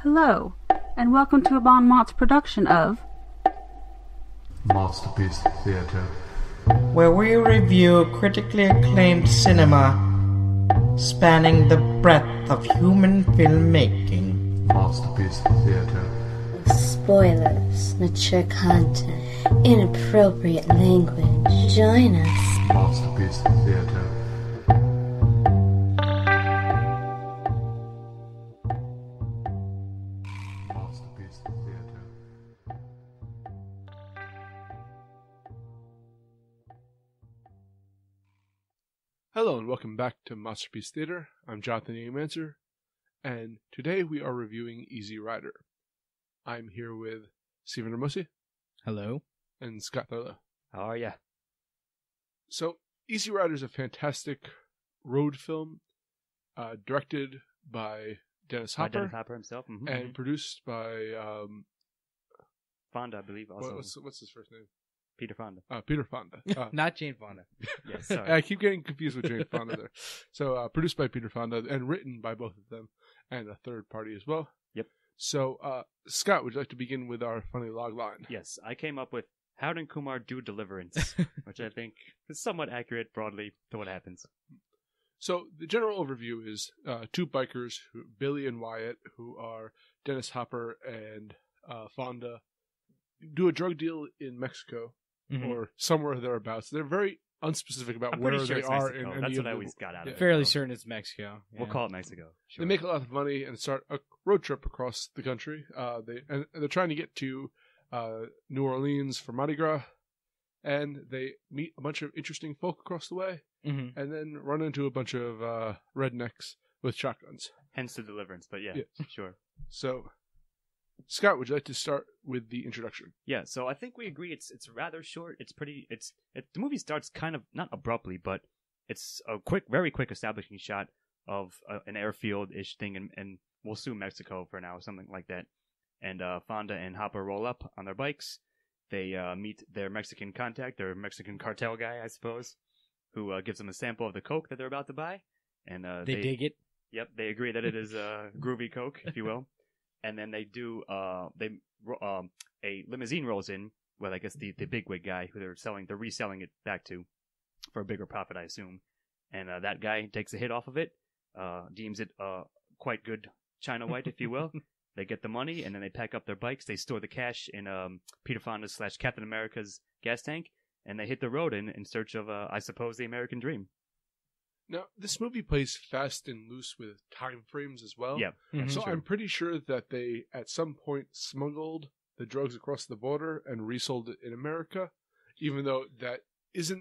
Hello, and welcome to a MOTS production of MOTSterpiece Theatre, where we review critically acclaimed cinema spanning the breadth of human filmmaking. MOTSterpiece Theatre, Spoilers, mature content, inappropriate language. Join us. MOTSterpiece Theatre. MOTSterpiece Theatre. Hello and welcome back to MOTSterpiece Theatre. I'm Jonathan Manczur, and today we are reviewing Easy Rider. I'm here with Steven Ormosi. Hello. And Scott Thurlow. How are ya? So, Easy Rider is a fantastic road film, directed by Dennis Hopper. Dennis Hopper himself. Mm-hmm. And produced by Fonda, I believe. Also, what's his first name? Peter Fonda. Peter Fonda. Not Jane Fonda. Yes, sorry. I keep getting confused with Jane Fonda there. So, produced by Peter Fonda and written by both of them, and a third party as well. Yep. So, Scott, would you like to begin with our funny log line? Yes, I came up with How Did Kumar Do Deliverance, which I think is somewhat accurate broadly to what happens. So the general overview is two bikers, Billy and Wyatt, who are Dennis Hopper and Fonda, do a drug deal in Mexico or somewhere thereabouts. They're very unspecific about where they are in any That's of what I the- always got out of it. Fairly certain it's Mexico. Yeah. We'll call it Mexico. Sure. They make a lot of money and start a road trip across the country. They're trying to get to New Orleans for Mardi Gras, and they meet a bunch of interesting folk across the way, and then run into a bunch of rednecks with shotguns. Hence the deliverance, but yeah, sure. So, Scott, would you like to start with the introduction? Yeah, so I think we agree it's rather short. The movie starts kind of not abruptly, but it's a very quick establishing shot of an airfield-ish thing, and we'll assume Mexico for now, something like that. And Fonda and Hopper roll up on their bikes. They meet their Mexican contact, their Mexican cartel guy, I suppose, who gives them a sample of the coke that they're about to buy. And They dig it. Yep, they agree that it is groovy coke, if you will. And then they do a limousine rolls in with, I guess, the bigwig guy who they're reselling it back to for a bigger profit, I assume. And that guy takes a hit off of it, deems it quite good China White, if you will. They get the money, and then they pack up their bikes. They store the cash in Peter Fonda's / Captain America's gas tank, and they hit the road in search of, I suppose, the American dream. Now, this movie plays fast and loose with time frames as well. Yep. So I'm pretty sure that they, at some point, smuggled the drugs across the border and resold it in America, even though that isn't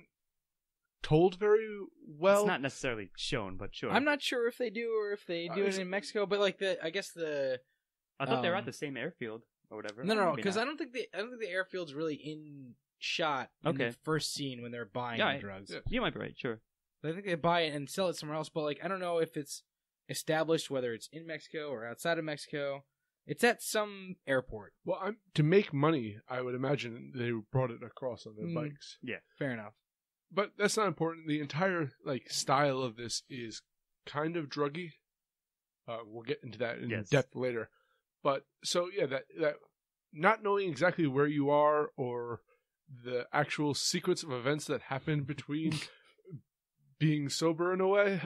told very well. It's not necessarily shown, but sure. I'm not sure if they do or if they do it in Mexico, but like I thought they were at the same airfield or whatever. No, Maybe because not. I don't think the airfield's really in shot in the first scene when they're buying the drugs. Yeah. You might be right, sure. I think they buy it and sell it somewhere else, but like I don't know if it's established whether it's in Mexico or outside of Mexico. It's at some airport. Well, to make money, I would imagine they brought it across on their bikes. Yeah. Fair enough. But that's not important. The entire style of this is kind of druggy. We'll get into that in depth later. But so yeah, that not knowing exactly where you are or the actual sequence of events that happen between being sober in a way,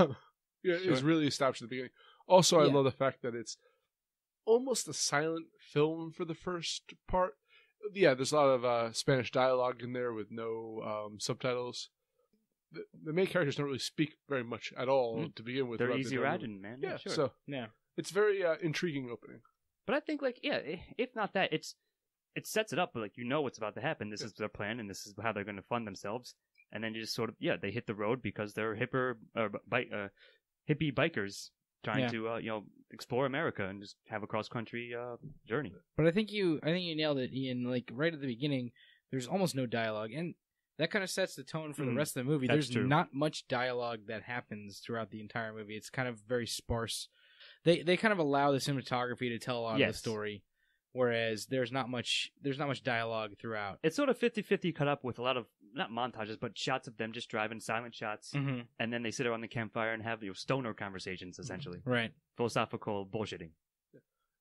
is really established at the beginning. Also, I love the fact that it's almost a silent film for the first part. Yeah, there's a lot of Spanish dialogue in there with no subtitles. The main characters don't really speak very much at all to begin with. They're easy riding, man. Yeah, sure. So it's very intriguing opening. But I think, if not that, it sets it up. But you know what's about to happen. This is their plan, and this is how they're going to fund themselves. And then you just sort of they hit the road because they're hippie bikers trying to explore America and just have a cross country journey. But I think you nailed it, Ian. Like right at the beginning, there's almost no dialogue, and that kind of sets the tone for the rest of the movie. There's not much dialogue that happens throughout the entire movie. It's kind of very sparse. They kind of allow the cinematography to tell a lot of the story, whereas there's not much dialogue throughout. It's sort of 50-50 cut up with a lot of, not montages, but shots of them just driving, silent shots, and then they sit around the campfire and have stoner conversations, essentially. Right. Philosophical bullshitting.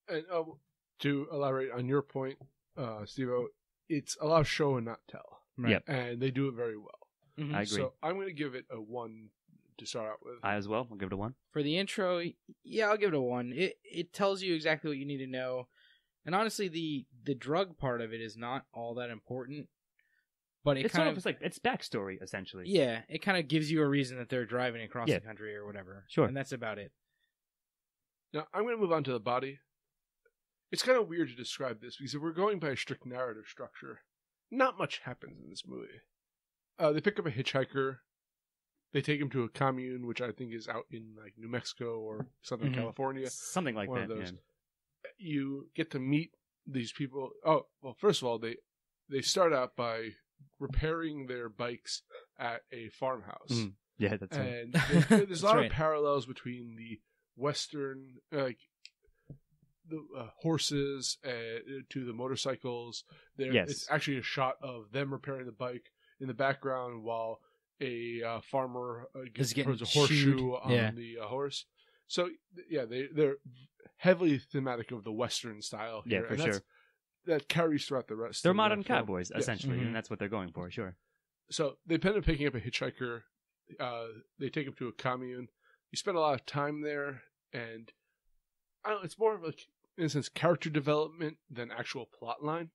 And to elaborate on your point, Steve-O, it's a lot of show and not tell. Right. Yep. And they do it very well. Mhm. I agree. So I'm going to give it a 1 to start out with. I as well. I'll give it a 1. For the intro, yeah, I'll give it a 1. It tells you exactly what you need to know. And honestly, the drug part of it is not all that important. But It's sort of like it's backstory essentially. Yeah, it kind of gives you a reason that they're driving across Yeah. the country or whatever. Sure. And that's about it. Now, I'm going to move on to the body. It's kind of weird to describe this because if we're going by a strict narrative structure, not much happens in this movie. They pick up a hitchhiker. They take him to a commune, which I think is out in like New Mexico or Southern Mhm. California. Something like One that. of those. Yeah. You get to meet these people. Oh, well, first of all, they start out by repairing their bikes at a farmhouse. Mhm. Yeah, that's right. And there's a lot right. of parallels between the Western, like the horses to the motorcycles. Yes. It's actually a shot of them repairing the bike in the background while a farmer Is getting throws a horseshoe shooed. on Yeah. the horse. So yeah, they're heavily thematic of the Western style Yeah, here, for and sure. that carries throughout the rest. They're of modern the film. cowboys, Yes. essentially, Mhm. and that's what they're going for, sure. So they end up picking up a hitchhiker. They take him to a commune. You spend a lot of time there, and I don't know, it's more of like, in a sense, character development than actual plot line.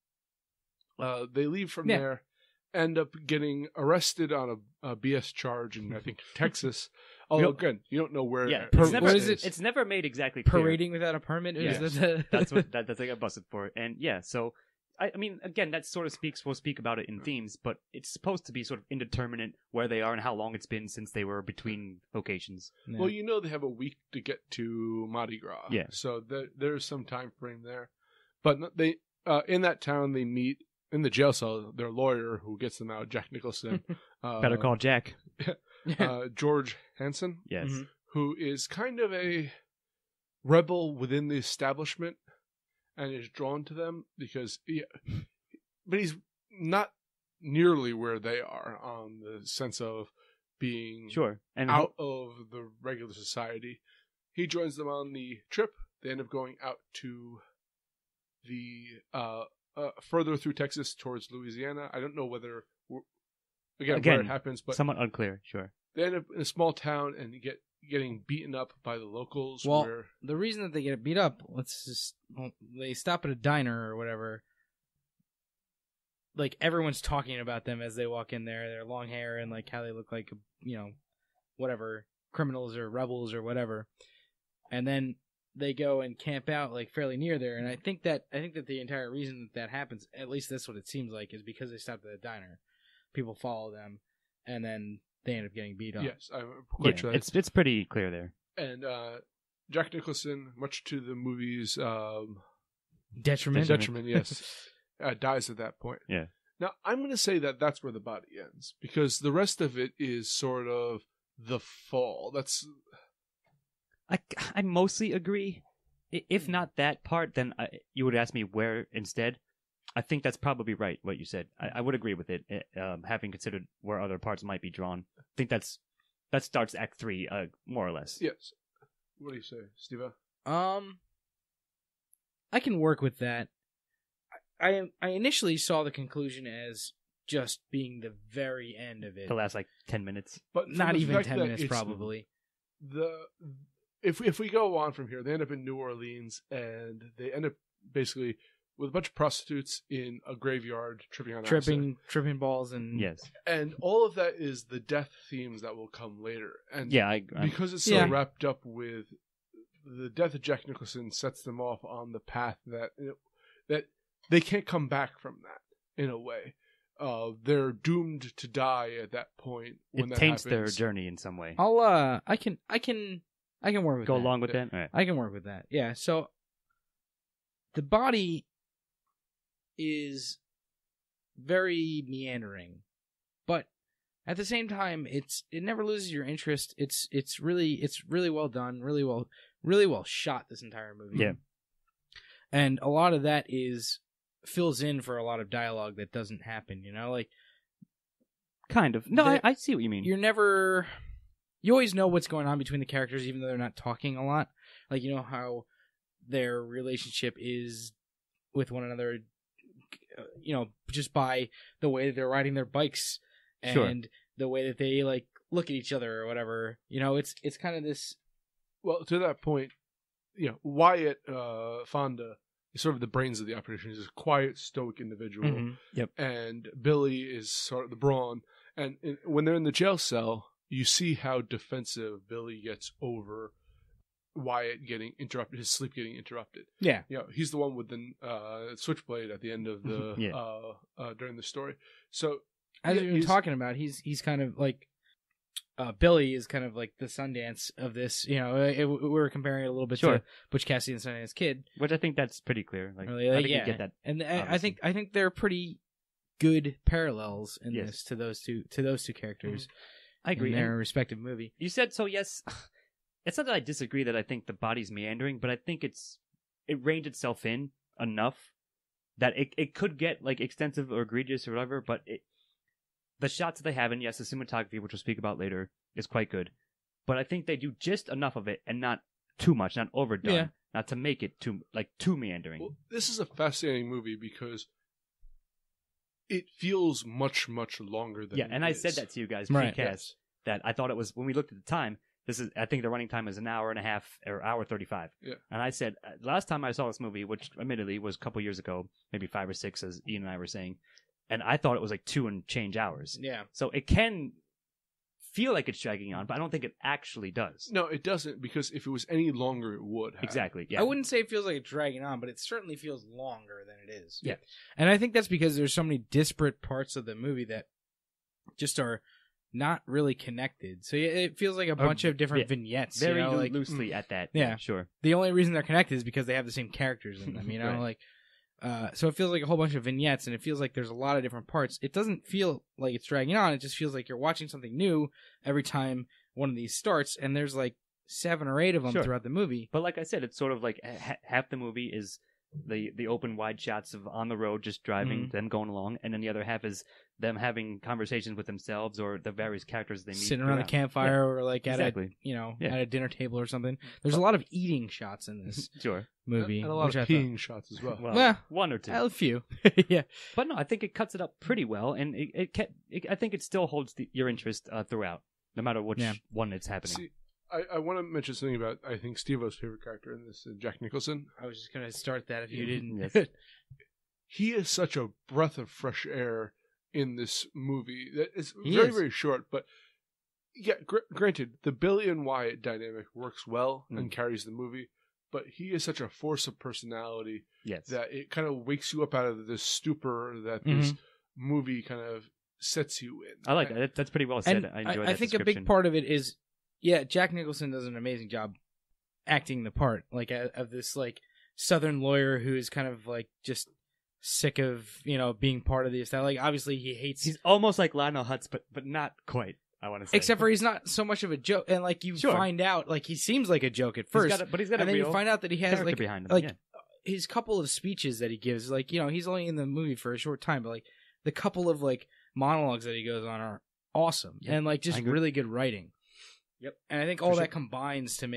They leave from Yeah. there, end up getting arrested on a BS charge in, I think, Texas. Although, again, you don't know where. Yeah, Per- it's never, what is it? It's never made exactly clear. Parading without a permit? Yes. Is that That's what they got busted for. And yeah, so I mean, again, that sort of we'll speak about it in themes, but it's supposed to be sort of indeterminate where they are and how long it's been since they were between locations. Yeah. Well, you know they have a week to get to Mardi Gras. Yeah. So there's some time frame there. But they in that town, they meet in the jail cell their lawyer who gets them out, Jack Nicholson. Better call Jack. George Hansen, Yes. Mhm. who is kind of a rebel within the establishment and is drawn to them because but he's not nearly where they are on the sense of being Sure. And out of the regular society. He joins them on the trip. They end up going out to the further through Texas towards Louisiana. I don't know whether where it happens, but somewhat unclear, sure. they end up in a small town and getting beaten up by the locals. Well, where the reason that they get beat up, they stop at a diner or whatever. Like, everyone's talking about them as they walk in there, their long hair and like how they look like, whatever, criminals or rebels or whatever. And then they go and camp out like fairly near there. And I think that the entire reason that happens, at least that's what it seems like, is because they stopped at a diner. People follow them, and then they end up getting beat up. yes, I'm quite sure. It's pretty clear there. And Jack Nicholson, much to the movie's Detriment. yes, dies at that point. Yeah. Now, I'm going to say that that's where the body ends, because the rest of it is sort of the fall. That's... I mostly agree. If not that part, then you would ask me where instead. I think that's probably right, what you said. I would agree with it, having considered where other parts might be drawn. I think that starts Act 3, more or less. Yes. What do you say, Steve? I can work with that. I initially saw the conclusion as just being the very end of it. The last, 10 minutes. But from Not the even fact 10 that minutes, it's probably. If we go on from here, they end up in New Orleans, and they end up basically with a bunch of prostitutes in a graveyard tripping on acid. Tripping balls and... Yes. And all of that is the death themes that will come later. And Yeah, because it's so wrapped up with the death of Jack Nicholson sets them off on the path that they can't come back from that in a way. They're doomed to die at that point. When it that taints happens. their journey in some way. I can work with Go that. along with that? All right. I can work with that. Yeah, so the body is very meandering, but at the same time, it never loses your interest. It's really well done, really well shot. This entire movie, Yeah, and a lot of that fills in for a lot of dialogue that doesn't happen. kind of. No, I see what you mean. You always know what's going on between the characters, even though they're not talking a lot. Like, how their relationship is with one another, just by the way that they're riding their bikes and the way that they like look at each other or whatever. It's kind of this. Well, to that point, Wyatt Fonda is sort of the brains of the operation. He's a quiet, stoic individual. Mm-hmm. Yep. And Billy is sort of the brawn. And when they're in the jail cell, you see how defensive Billy gets over Wyatt getting interrupted, his sleep getting interrupted. Yeah. He's the one with the switchblade at the end of the during the story. So as you're talking about, he's kind of like Billy is kind of like the Sundance of this. We were comparing it a little bit to Butch Cassidy and Sundance Kid, which I think that's pretty clear. Like, really, I think you get that, and I think they're pretty good parallels in this to those two characters. I agree. In their respective movie. You said so. Yes, it's not that I disagree that I think the body's meandering, but I think it reined itself in enough that it could get like extensive or egregious or whatever, but the shots that they have, and yes, the cinematography, which we'll speak about later, is quite good. But I think they do just enough of it and not too much, not overdone, not to make it too meandering. Well, this is a fascinating movie because it feels much, much longer than and I said that to you guys pre-cast, that I thought it was, when we looked at the time, I think the running time is an hour and a half, or hour 35. Yeah. And I said, last time I saw this movie, which admittedly was a couple years ago, maybe 5 or 6, as Ian and I were saying, and I thought it was like 2 and change hours. Yeah. So it can feel like it's dragging on, but I don't think it actually does. No, it doesn't, because if it was any longer, it would have. Exactly, yeah. I wouldn't say it feels like it's dragging on, but it certainly feels longer than it is. Yeah. And I think that's because there's so many disparate parts of the movie that just are not really connected. So it feels like a bunch of different vignettes. Very loosely at that. Yeah. Sure. The only reason they're connected is because they have the same characters in them, Right. So it feels like a whole bunch of vignettes, and it feels like there's a lot of different parts. It doesn't feel like it's dragging on. It just feels like you're watching something new every time one of these starts, and there's like 7 or 8 of them throughout the movie. But like I said, it's sort of like half the movie is the open wide shots of on the road just driving, them going along, and then the other half is them having conversations with themselves or the various characters they meet, sitting around a campfire or like at a dinner table or something. There's a lot of eating shots in this movie, and a lot of peeing shots as well. Well, 1 or 2, a few. Yeah, but no, I think it cuts it up pretty well, and I think it still holds your interest throughout, no matter which one it's happening. See, I want to mention something about, I think, Steve-O's favorite character in this, Jack Nicholson. I was just going to start that if you didn't. Yes. He is such a breath of fresh air in this movie. It's very short, but granted, the Billy and Wyatt dynamic works well and carries the movie, but he is such a force of personality that it kind of wakes you up out of this stupor that this movie kind of sets you in. I like that. That's pretty well said. And I enjoy that. I think a big part of it is, Jack Nicholson does an amazing job acting the part, like of this like Southern lawyer who's kind of like just sick of being part of the establishment. Like obviously he hates. He's almost like Lionel Hutz, but not quite. I want to say, except for he's not so much of a joke, and like you find out, like he seems like a joke at first, but he's got and then you find out that he has like behind him. His couple of speeches that he gives, like he's only in the movie for a short time, but like the couple of like monologues that he goes on are awesome and like just really good writing. Yep, and I think all that combines to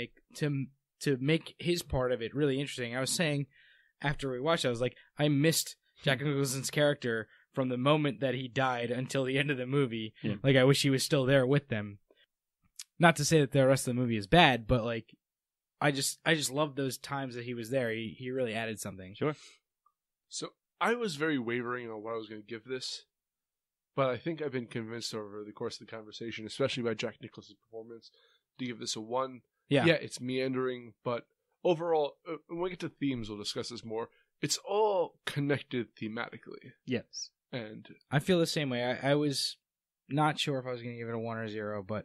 make his part of it really interesting. I was saying after we watched it, I was like, I missed Jack Nicholson's character from the moment that he died until the end of the movie. Yeah. Like, I wish he was still there with them. Not to say that the rest of the movie is bad, but like, I just loved those times that he was there. He really added something. Sure. So I was very wavering on what I was going to give this, but I think I've been convinced over the course of the conversation, especially by Jack Nicholson's performance, to give this a 1. Yeah, it's meandering, but overall, when we get to themes, we'll discuss this more. It's all connected thematically. Yes. And I feel the same way. I was not sure if I was going to give it a 1 or 0, but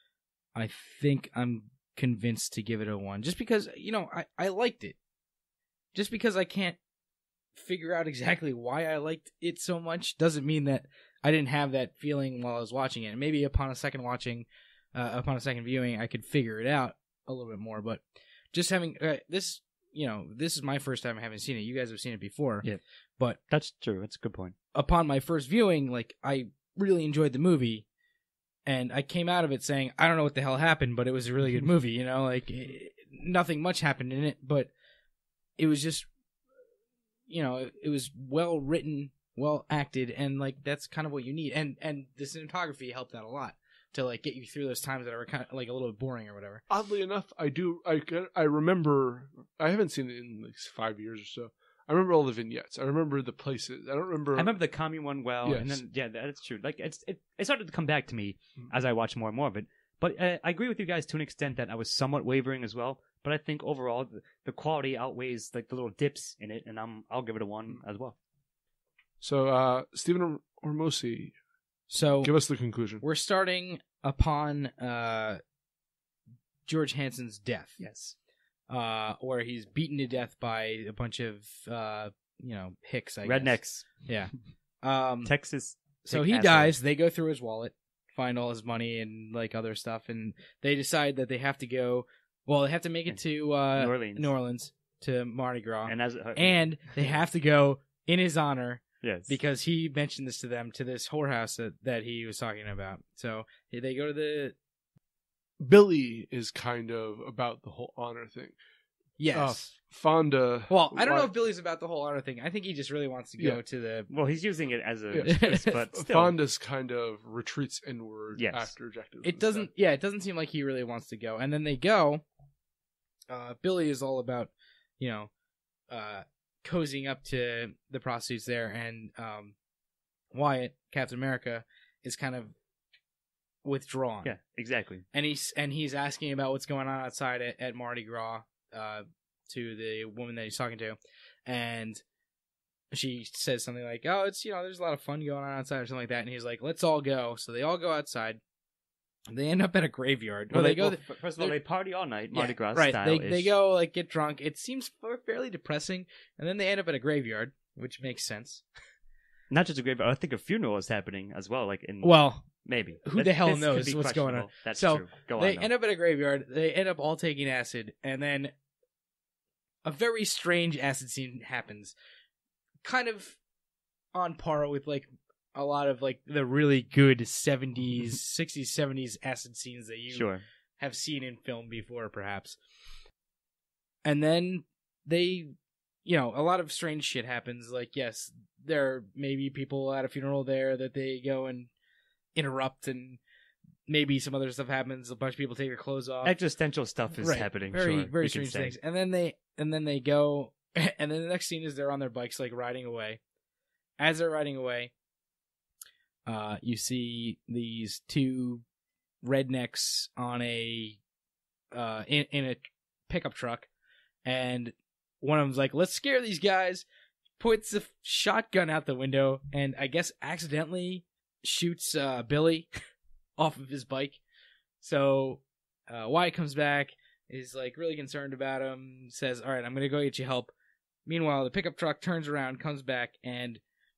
I think I'm convinced to give it a 1. Just because, I liked it. Just because I can't figure out exactly why I liked it so much doesn't mean that I didn't have that feeling while I was watching it. And maybe upon a second viewing, I could figure it out a little bit more. But just having this is my first time having seen it. You guys have seen it before. Yeah. But that's true. That's a good point. Upon my first viewing, like, I really enjoyed the movie, and I came out of it saying, I don't know what the hell happened, but it was a really good movie, like, nothing much happened in it, but it was just, it was well written, well acted, and like that's kind of what you need. And the cinematography helped out a lot to like get you through those times that are kind of like a little bit boring or whatever. Oddly enough, I remember, I haven't seen it in like 5 years or so. I remember all the vignettes. I remember the places. I remember the commune one well, yes. And then that's true. Like it started to come back to me as I watched more and more of it. But I agree with you guys to an extent that I was somewhat wavering as well. But I think overall the quality outweighs like the little dips in it, and I'll give it a 1 as well. So Steven Ormosi, so give us the conclusion. We're starting upon George Hansen's death. Yes. Where he's beaten to death by a bunch of hicks, I rednecks. Guess. Yeah. Texas. So he dies. They go through his wallet, find all his money and like other stuff, and they decide that they have to go. Well, they have to make it to New Orleans to Mardi Gras, and they have to go in his honor. Yes, because he mentioned this to them, to this whorehouse that he was talking about. So they go to the. Billy is kind of about the whole honor thing. Yes. Fonda. Well, I don't know if Billy's about the whole honor thing. I think he just really wants to go to the. Well, he's using it as a. But still. Fonda's kind of retreats inward after Jack Nicholson. It doesn't. Yeah, it doesn't seem like he really wants to go. And then they go. Billy is all about, cozying up to the prostitutes there, and Wyatt, Captain America, is kind of withdrawn. Yeah, exactly. And he's asking about what's going on outside at Mardi Gras to the woman that he's talking to, and she says something like, "Oh, it's there's a lot of fun going on outside," or something like that. And he's like, "Let's all go." So they all go outside. They end up at a graveyard. First of all, they party all night, Mardi Gras right. style. They go like get drunk. It seems fairly depressing, and then they end up at a graveyard, which makes sense. Not just a graveyard. I think a funeral is happening as well. Like maybe who the hell knows what's going on? That's true. They end up at a graveyard. They end up all taking acid, and then a very strange acid scene happens, kind of on par with like a lot of like the really good 70s, 60s, 70s acid scenes that you have seen in film before, perhaps. And then they, a lot of strange shit happens. Like, yes, there may be people at a funeral there that they go and interrupt, and maybe some other stuff happens. A bunch of people take their clothes off. Existential stuff is happening. Very strange things. And then they go, and then the next scene is they're on their bikes, like riding away. As they're riding away, you see these two rednecks on in a pickup truck, and one of them's like, "Let's scare these guys." Puts a shotgun out the window, and I guess accidentally shoots Billy off of his bike. So Wyatt comes back, is like really concerned about him, says, "All right, I'm gonna go get you help." Meanwhile, the pickup truck turns around, comes back, and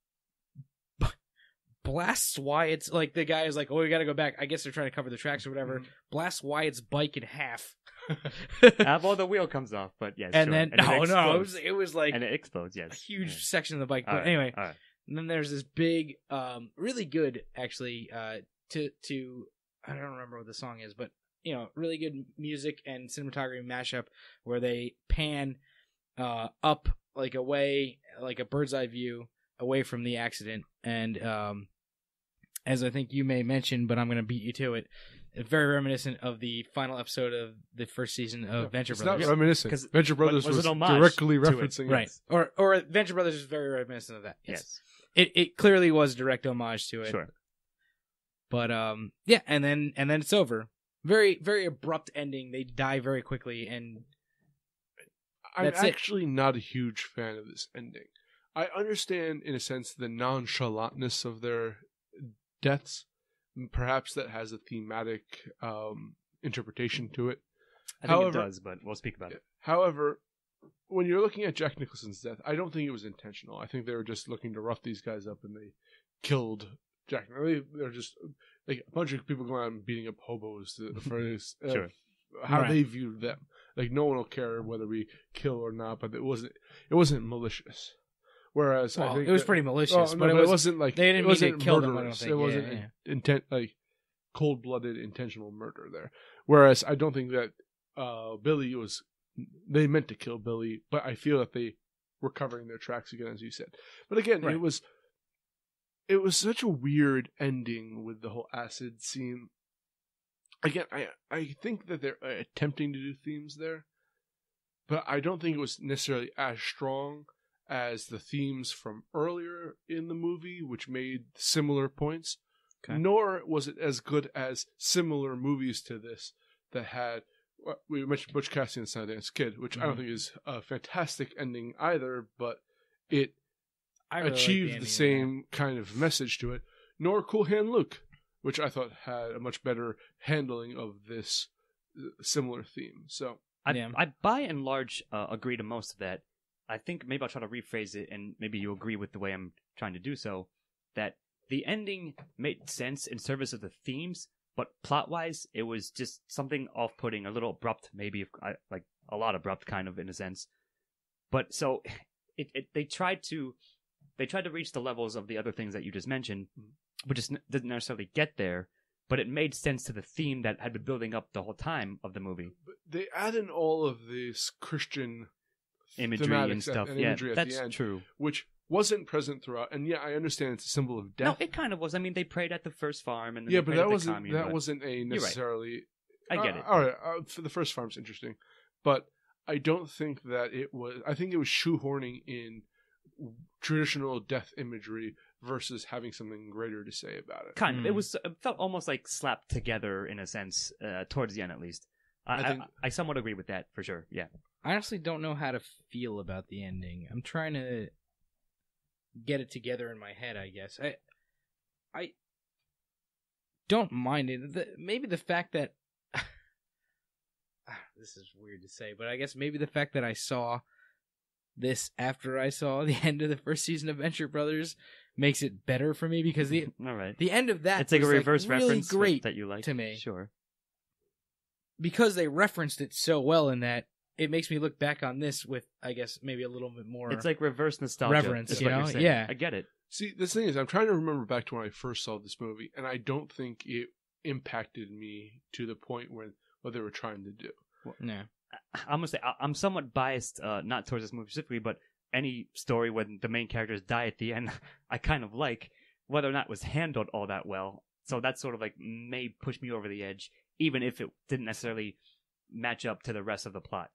blasts Wyatt's, like, the guy is like, "Oh, we gotta go back." I guess they're trying to cover the tracks or whatever. Blasts Wyatt's bike in half. Well, the wheel comes off, but yes. And then it was like, and it explodes. Yes, a huge section of the bike. But anyway, and then there's this big, really good actually. To I don't remember what the song is, but really good music and cinematography mashup where they pan up like away, like a bird's eye view away from the accident, and as I think you may mention, but I'm going to beat you to it. Very reminiscent of the final episode of the first season of Venture Brothers. It's not reminiscent, because Venture Brothers was directly referencing it. Right. Or Venture Brothers is very reminiscent of that. Yes. It clearly was a direct homage to it. Sure. But yeah, and then it's over. Very, very abrupt ending. They die very quickly, and I'm actually not a huge fan of this ending. I understand, in a sense, the nonchalantness of their deaths. Perhaps that has a thematic interpretation to it. I think it does, but we'll speak about it. However, when you're looking at Jack Nicholson's death, I don't think it was intentional. I think they were just looking to rough these guys up, and they killed Jack. They're just like a bunch of people going out and beating up hobos for this, how they viewed them. Like, no one will care whether we kill or not, but it wasn't malicious. Whereas I think it was pretty malicious, but it wasn't like they didn't mean to kill them. I don't think it wasn't like cold-blooded intentional murder there. Whereas I don't think that Billy was they meant to kill Billy, but I feel that they were covering their tracks again, as you said. But again, Right. it was such a weird ending with the whole acid scene. Again, I think that they're attempting to do themes there, but I don't think it was necessarily as strong as the themes from earlier in the movie, which made similar points. Okay. Nor was it as good as similar movies to this that had, we mentioned Butch Cassidy and the Sundance Kid, which I don't think is a fantastic ending either, but it I really achieved like the ending same kind of message to it. Nor Cool Hand Luke, which I thought had a much better handling of this similar theme. So I by and large agree to most of that. I think maybe I'll try to rephrase it, and maybe you agree with the way I'm trying to do so, that the ending made sense in service of the themes, but plot-wise, it was just something off-putting, a little abrupt, maybe, like a lot abrupt, kind of, in a sense. But so, they tried to reach the levels of the other things that you just mentioned, but just didn't necessarily get there. But it made sense to the theme that had been building up the whole time of the movie. But they add in all of this Christian Imagery and stuff. imagery at that's the end, true. which wasn't present throughout. And yeah, I understand it's a symbol of death. No, it kind of was. I mean, they prayed at the first farm, and then Yeah, they but prayed that at the wasn't commune, that but wasn't a necessarily. I get it. All right, for the first farm's interesting, but I don't think that it was. I think it was shoehorning in traditional death imagery versus having something greater to say about it. Kind of. It felt almost like slapped together in a sense, towards the end at least. I somewhat agree with that for sure. Yeah. I honestly don't know how to feel about the ending. I'm trying to get it together in my head, I guess. I don't mind it. Maybe the fact that this is weird to say, but I guess maybe the fact that I saw this after I saw the end of the first season of Venture Brothers makes it better for me, because the All right. the end of that It's like a was, reverse really reference great that you like to me. Sure. Because they referenced it so well in that, it makes me look back on this with, I guess, maybe a little bit more. It's like reverse nostalgia. Reverence, is you what know? you're saying. Yeah. I get it. See, the thing is, I'm trying to remember back to when I first saw this movie, and I don't think it impacted me to the point when what they were trying to do. No. I'm gonna say I'm somewhat biased, not towards this movie specifically, but any story when the main characters die at the end, I kind of like, whether or not it was handled all that well. So that sort of like may push me over the edge, even if it didn't necessarily match up to the rest of the plot.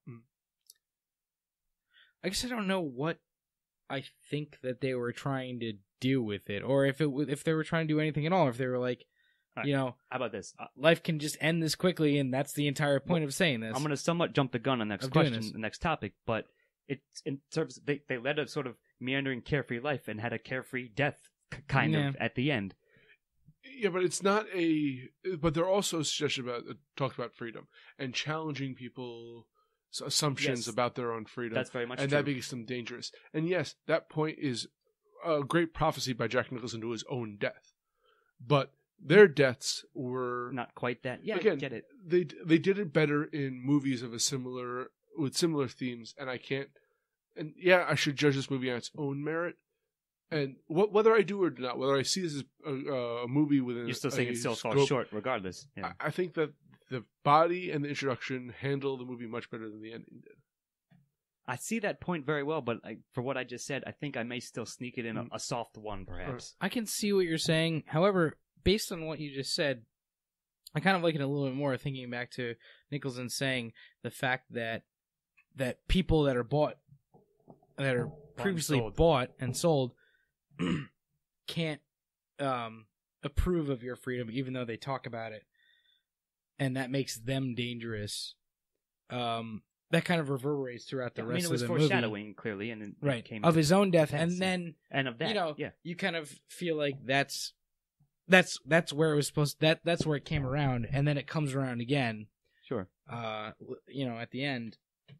I guess I don't know what I think that they were trying to do with it, or if they were trying to do anything at all, or if they were like, All right. you know, How about this? life can just end this quickly, and that's the entire point of saying this. I'm going to somewhat jump the gun on the next Of doing question, this. the next topic, but it's in terms they led a sort of meandering carefree life and had a carefree death kind of at the end. Yeah, but it's not a. But they're also suggested about talked about freedom and challenging people's assumptions Yes. about their own freedom. That's very much and true. that makes them dangerous. And yes, that point is a great prophecy by Jack Nicholson to his own death. But their deaths were Not quite that. Yeah, again, I get it. They did it better in movies of with similar themes, and I can't. And yeah, I should judge this movie on its own merit. And whether I do or not, whether I see this as a movie within, You're still saying it still falls scope, short, regardless. Yeah. I think that the body and the introduction handle the movie much better than the ending did. I see that point very well, but for what I just said, I think I may still sneak it in a soft one, perhaps. I can see what you're saying. However, based on what you just said, I kind of like it a little bit more, thinking back to Nicholson saying the fact that people that are previously bought and sold can't approve of your freedom, even though they talk about it, and that makes them dangerous. That kind of reverberates throughout the rest of the movie. I mean, it was foreshadowing, clearly, and it came of his own death, intense, and then and of that, you know, yeah. you kind of feel like that's where it was supposed. That's where it came around, and then it comes around again. Sure. You know, at the end,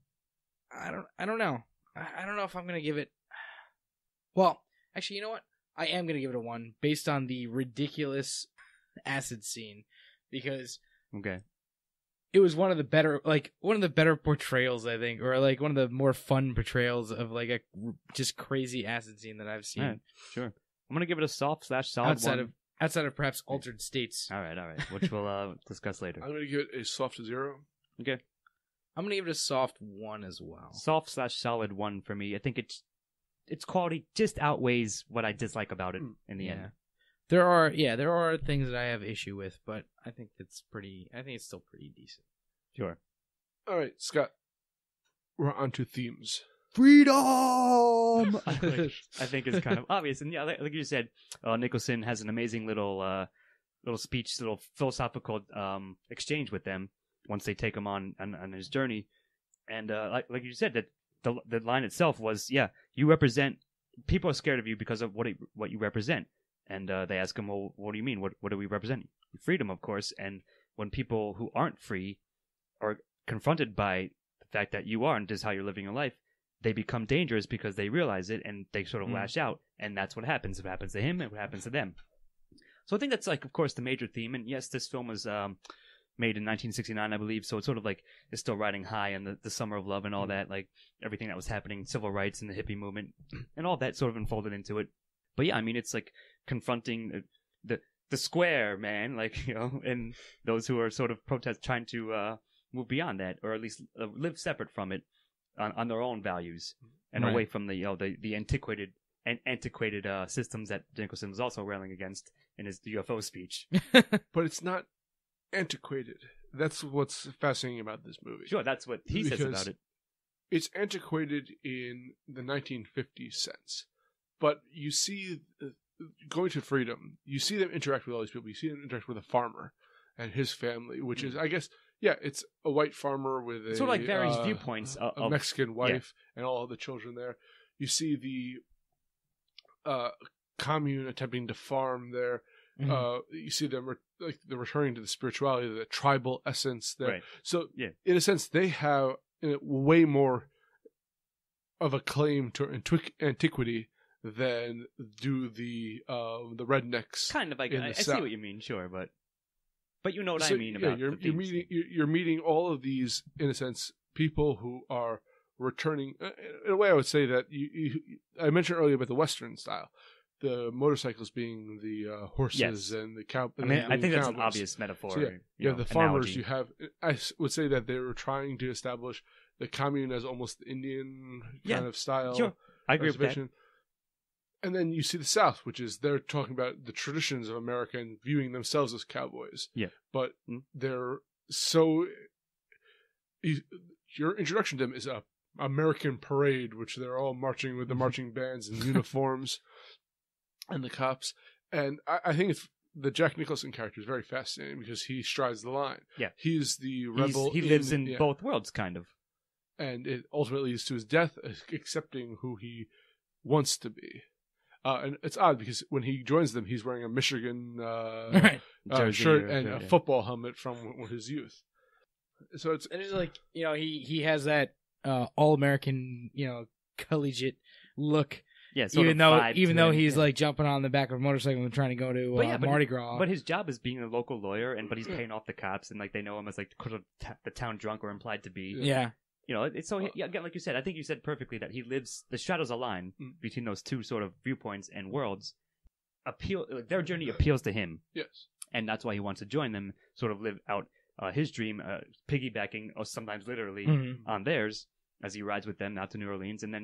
I don't know. I don't know if I'm gonna give it. Well, actually, you know what? I am gonna give it a 1 based on the ridiculous acid scene, because Okay. it was one of the better portrayals, I think, or like one of the more fun portrayals of like a just crazy acid scene that I've seen. All right, sure. I'm gonna give it a soft/solid one. Outside of perhaps Altered States. All right, which we'll discuss later. I'm going to give it a soft 0. Okay. I'm gonna give it a soft 1 as well. Soft/solid 1 for me. I think its quality just outweighs what I dislike about it in the end. There are things that I have issue with, but I think it's still pretty decent. Sure. All right, Scott. We're on to themes. Freedom! I think it's kind of obvious. And yeah, like you said, Nicholson has an amazing little speech, little philosophical exchange with them once they take him on his journey. And like you said, that the line itself was, you represent, people are scared of you because of what you represent. And they ask him, well, what do you mean? What do we represent? Freedom, of course. And when people who aren't free are confronted by the fact that you are and this is how you're living your life, they become dangerous because they realize it and they sort of lash out. And that's what happens. It happens to him and what happens to them. So I think that's, like, of course, the major theme. And yes, this film was made in 1969, I believe. So it's sort of like it's still riding high in the summer of love and all that, like everything that was happening, civil rights and the hippie movement and all that sort of unfolded into it. But yeah, I mean, it's like confronting the square, man, like, you know, and those who are sort of trying to move beyond that, or at least live separate from it on their own values and away from the antiquated systems that Nicholson was also railing against in his UFO speech. But it's not antiquated. That's what's fascinating about this movie. Sure, that's what he says about it. It's antiquated in the 1950s sense. But you see, going to freedom, you see them interact with all these people. You see them interact with a farmer and his family, which is, I guess, it's a white farmer with a sort of like various viewpoints a Mexican wife and all the children there. You see the commune attempting to farm there. You see them they're returning to the spirituality, the tribal essence there. Right. So, in a sense, they have way more of a claim to antiquity than do the rednecks. Kind of, like, I see what you mean, sure, but you know what I mean about you're meeting all of these, in a sense, people who are returning. In a way, I would say that I mentioned earlier about the Western style, the motorcycles being the horses and the cow. I mean, I think that's an obvious metaphor. So you have the farmers. You have. I would say that they were trying to establish the commune as almost the Indian kind of style. Sure, I agree with that. And then you see the South, which is they're talking about the traditions of America and viewing themselves as cowboys. Yeah. But they're so... Your introduction to them is a American parade, which they're all marching with the marching bands and uniforms and the cops. And I think the Jack Nicholson character is very fascinating because he strides the line. Yeah. He's the rebel. He lives in both worlds, kind of. And it ultimately leads to his death, accepting who he wants to be. And it's odd because when he joins them, he's wearing a Michigan shirt and a football helmet from his youth. So it's like, you know, he has that all-American, you know, collegiate look. Yeah, even though he's like jumping on the back of a motorcycle and trying to go to Mardi Gras. But his job is being a local lawyer, but he's paying off the cops, and like they know him as like the town drunk or implied to be. Yeah. You know, it's so again, like you said, I think you said perfectly that he lives. The shadows align between those two sort of viewpoints and worlds. Their journey appeals to him. Yes, and that's why he wants to join them. Sort of live out his dream, piggybacking, or sometimes literally, on theirs as he rides with them out to New Orleans, and then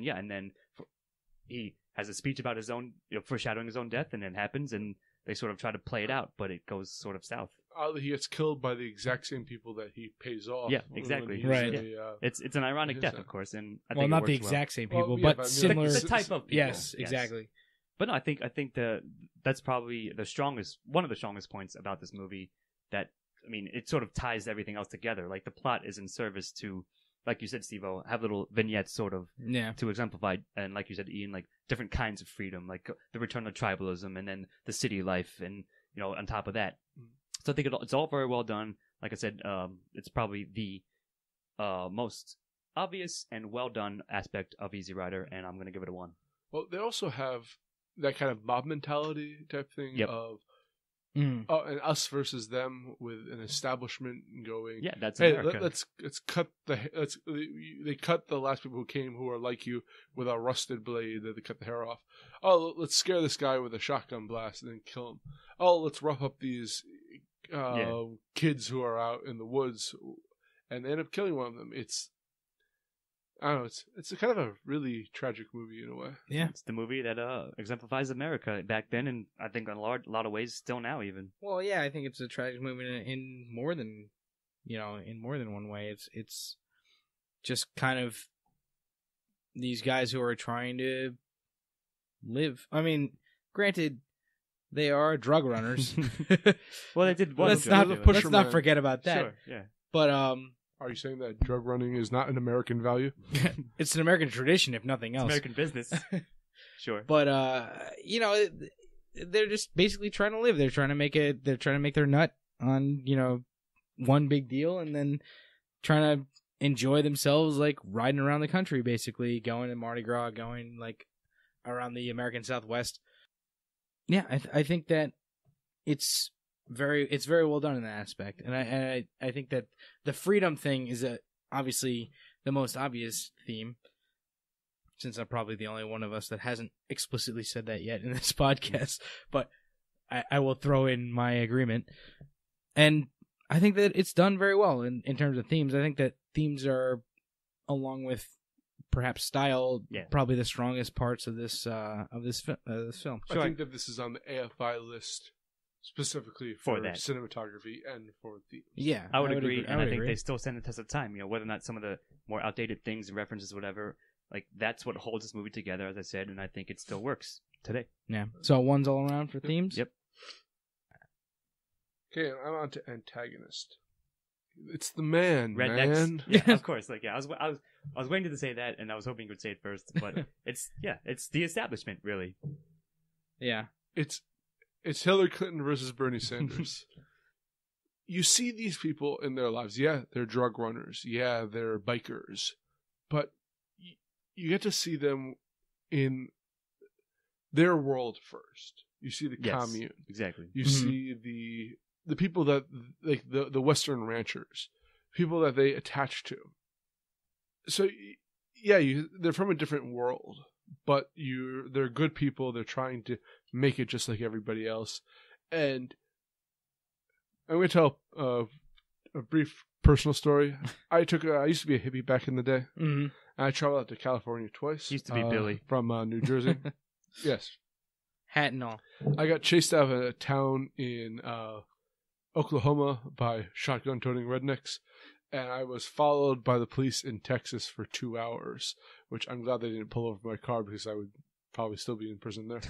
he has a speech about his own, foreshadowing his own death, and it happens, and they sort of try to play it out, but it goes sort of south. He gets killed by the exact same people that he pays off. Yeah, exactly. Right. It's an ironic death, of course, and I think not the exact same people, but similar. The type of people. Yes, exactly. But no, I think that's probably one of the strongest points about this movie. That, I mean, it sort of ties everything else together. Like the plot is in service to, like you said, Steve-O, have little vignettes sort of to exemplify, and like you said, Ian, like different kinds of freedom, like the return of tribalism, and then the city life, and on top of that. So I think it's all very well done. Like I said, it's probably the most obvious and well done aspect of Easy Rider, and I'm going to give it a 1. Well, they also have that kind of mob mentality type thing of and us versus them, with an establishment going. Yeah, that's America. Let's cut they cut the last people who came who are like you with a rusted blade. They cut the hair off. Oh, let's scare this guy with a shotgun blast and then kill him. Oh, let's rough up these kids who are out in the woods, and they end up killing one of them. I don't know. It's a kind of a really tragic movie in a way. Yeah, it's the movie that exemplifies America back then, and I think in a lot of ways still now even. Well, yeah, I think it's a tragic movie in more than one way. It's just kind of these guys who are trying to live. I mean, granted, they are drug runners. Well, they did. Let's not forget about that. Sure, yeah. But are you saying that drug running is not an American value? It's an American tradition, if nothing else. It's American business. Sure. But they're just basically trying to live. They're trying to make their nut on, one big deal, and then trying to enjoy themselves, like riding around the country, basically going to Mardi Gras, going like around the American Southwest. Yeah, I think that it's very well done in that aspect, and I think that the freedom thing is obviously the most obvious theme, since I'm probably the only one of us that hasn't explicitly said that yet in this podcast, but I will throw in my agreement. And I think that it's done very well in terms of themes. I think that themes are, along with perhaps style, probably the strongest parts of this film. Sure. I think that this is on the AFI list specifically for cinematography and for themes. Yeah, I would agree, and I think they still stand the test of time. Whether or not some of the more outdated things and references, whatever, like that's what holds this movie together, as I said, and I think it still works today. Yeah. So one's all around for themes. Yep. Okay, I'm on to antagonist. It's the man, Rednecks. man. Yeah, of course. Like, I was waiting to say that, and I was hoping you would say it first, but it's the establishment, really. Yeah. It's Hillary Clinton versus Bernie Sanders. You see these people in their lives. Yeah, they're drug runners. Yeah, they're bikers. But you get to see them in their world first. You see the commune. Exactly. You see the people that, like the Western ranchers, people that they attach to. So, yeah, they're from a different world, but they're good people. They're trying to make it just like everybody else. And I'm going to tell a brief personal story. I used to be a hippie back in the day. Mm-hmm. I traveled out to California twice. Used to be Billy. From New Jersey. Yes. Hat and all. I got chased out of a town in Oklahoma by shotgun-toting rednecks, and I was followed by the police in Texas for 2 hours, which I'm glad they didn't pull over my car because I would probably still be in prison there.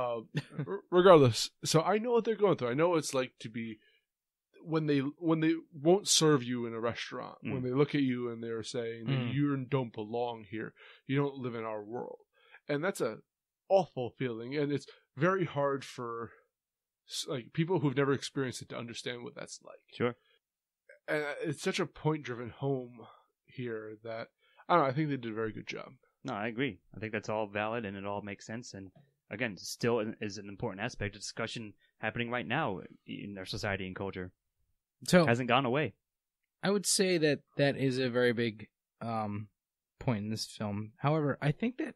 Regardless, so I know what they're going through. I know what it's like to be when they won't serve you in a restaurant, when they look at you and they're saying you don't belong here, you don't live in our world, and that's a awful feeling, and it's very hard for like people who've never experienced it to understand what that's like. Sure. And it's such a point-driven home here that I don't know. I think they did a very good job. No, I agree. I think that's all valid and it all makes sense. And again, still is an important aspect of discussion happening right now in our society and culture. So it hasn't gone away. I would say that is a very big point in this film. However, I think that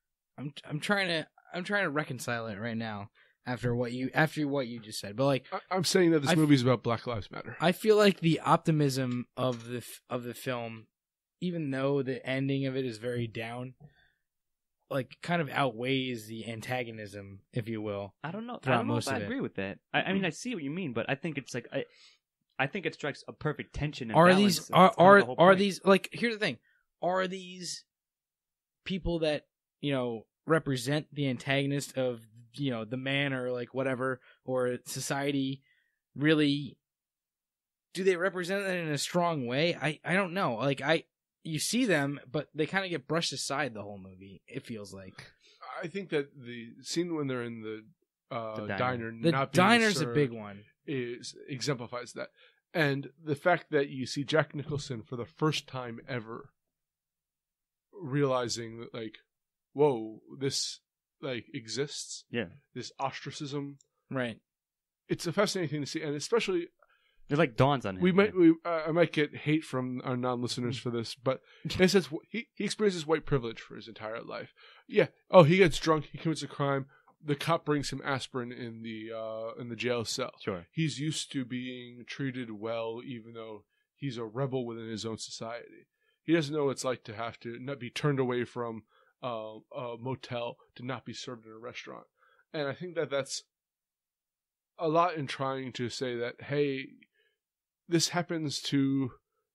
I'm trying to reconcile it right now after what you just said. But like I'm saying that this movie is about Black Lives Matter. I feel like the optimism of the film, even though the ending of it is very down, like kind of outweighs the antagonism, if you will. I don't know if I agree with that. I mean, I see what you mean, but I think it's like I think it strikes a perfect tension and balance. Are these like, here's the thing. Are these people that, represent the antagonist of, the man or like whatever, or society, really, do they represent it in a strong way? I don't know. Like you see them, but they kind of get brushed aside the whole movie, it feels like. I think that the scene when they're in the diner, the diner's a big one, exemplifies that. And the fact that you see Jack Nicholson for the first time ever realizing that, like, whoa, this like exists. Yeah. This ostracism. Right. It's a fascinating thing to see, and especially it like dawns on him. I might get hate from our non-listeners for this, but it says he experiences white privilege for his entire life. Yeah. Oh, he gets drunk. He commits a crime. The cop brings him aspirin in the jail cell. Sure. He's used to being treated well, even though he's a rebel within his own society. He doesn't know what it's like to have to not be turned away from a motel, to not be served in a restaurant. And I think that that's a lot in trying to say that, hey, this happens to,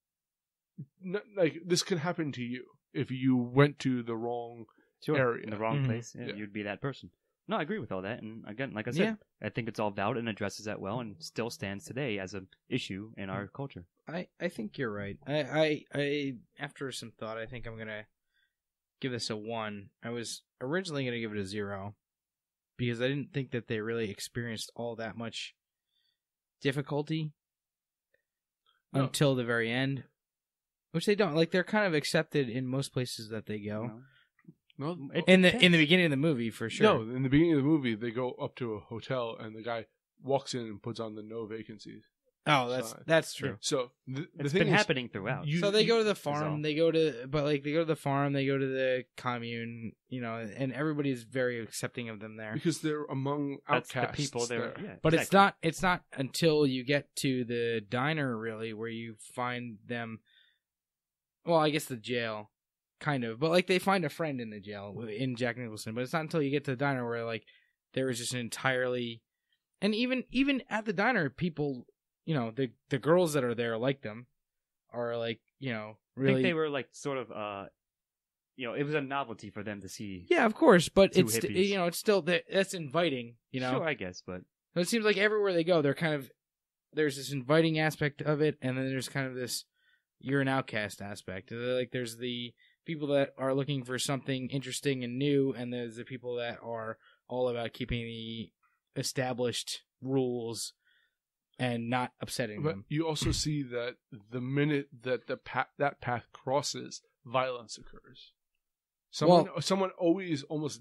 like, this could happen to you if you went to the wrong area. In the wrong place. Yeah, you'd be that person. No, I agree with all that. And again, like I said, I think it's all valid and addresses that well and still stands today as an issue in our culture. I think you're right. I after some thought, I think I'm going to give this a 1. I was originally going to give it a 0 because I didn't think that they really experienced all that much difficulty until the very end, which they don't. Like, they're kind of accepted in most places that they go. No, in the beginning of the movie, for sure. No, in the beginning of the movie, they go up to a hotel and the guy walks in and puts on the no vacancies. Oh, that's true. Yeah. So the it's thing been is, happening throughout. So they go to the farm. They go to the farm. They go to the commune. And everybody's very accepting of them there because they're among outcasts. That's the people there. Yeah, but it's not until you get to the diner really where you find them. Well, I guess the jail. Kind of, but like they find a friend in the jail in Jack Nicholson, but it's not until you get to the diner where like there is just an entirely, and even at the diner, people, the girls that are there like them, are like really. I think they were like sort of, it was a novelty for them to see. Yeah, of course, but it's hippies. it's still that's inviting. Sure, I guess, but so it seems like everywhere they go, they're kind of there's this inviting aspect of it, and then there's kind of this you're an outcast aspect. Like there's the people that are looking for something interesting and new, and there's the people that are all about keeping the established rules and not upsetting them. But you also see that the minute that that path crosses, violence occurs. Someone always almost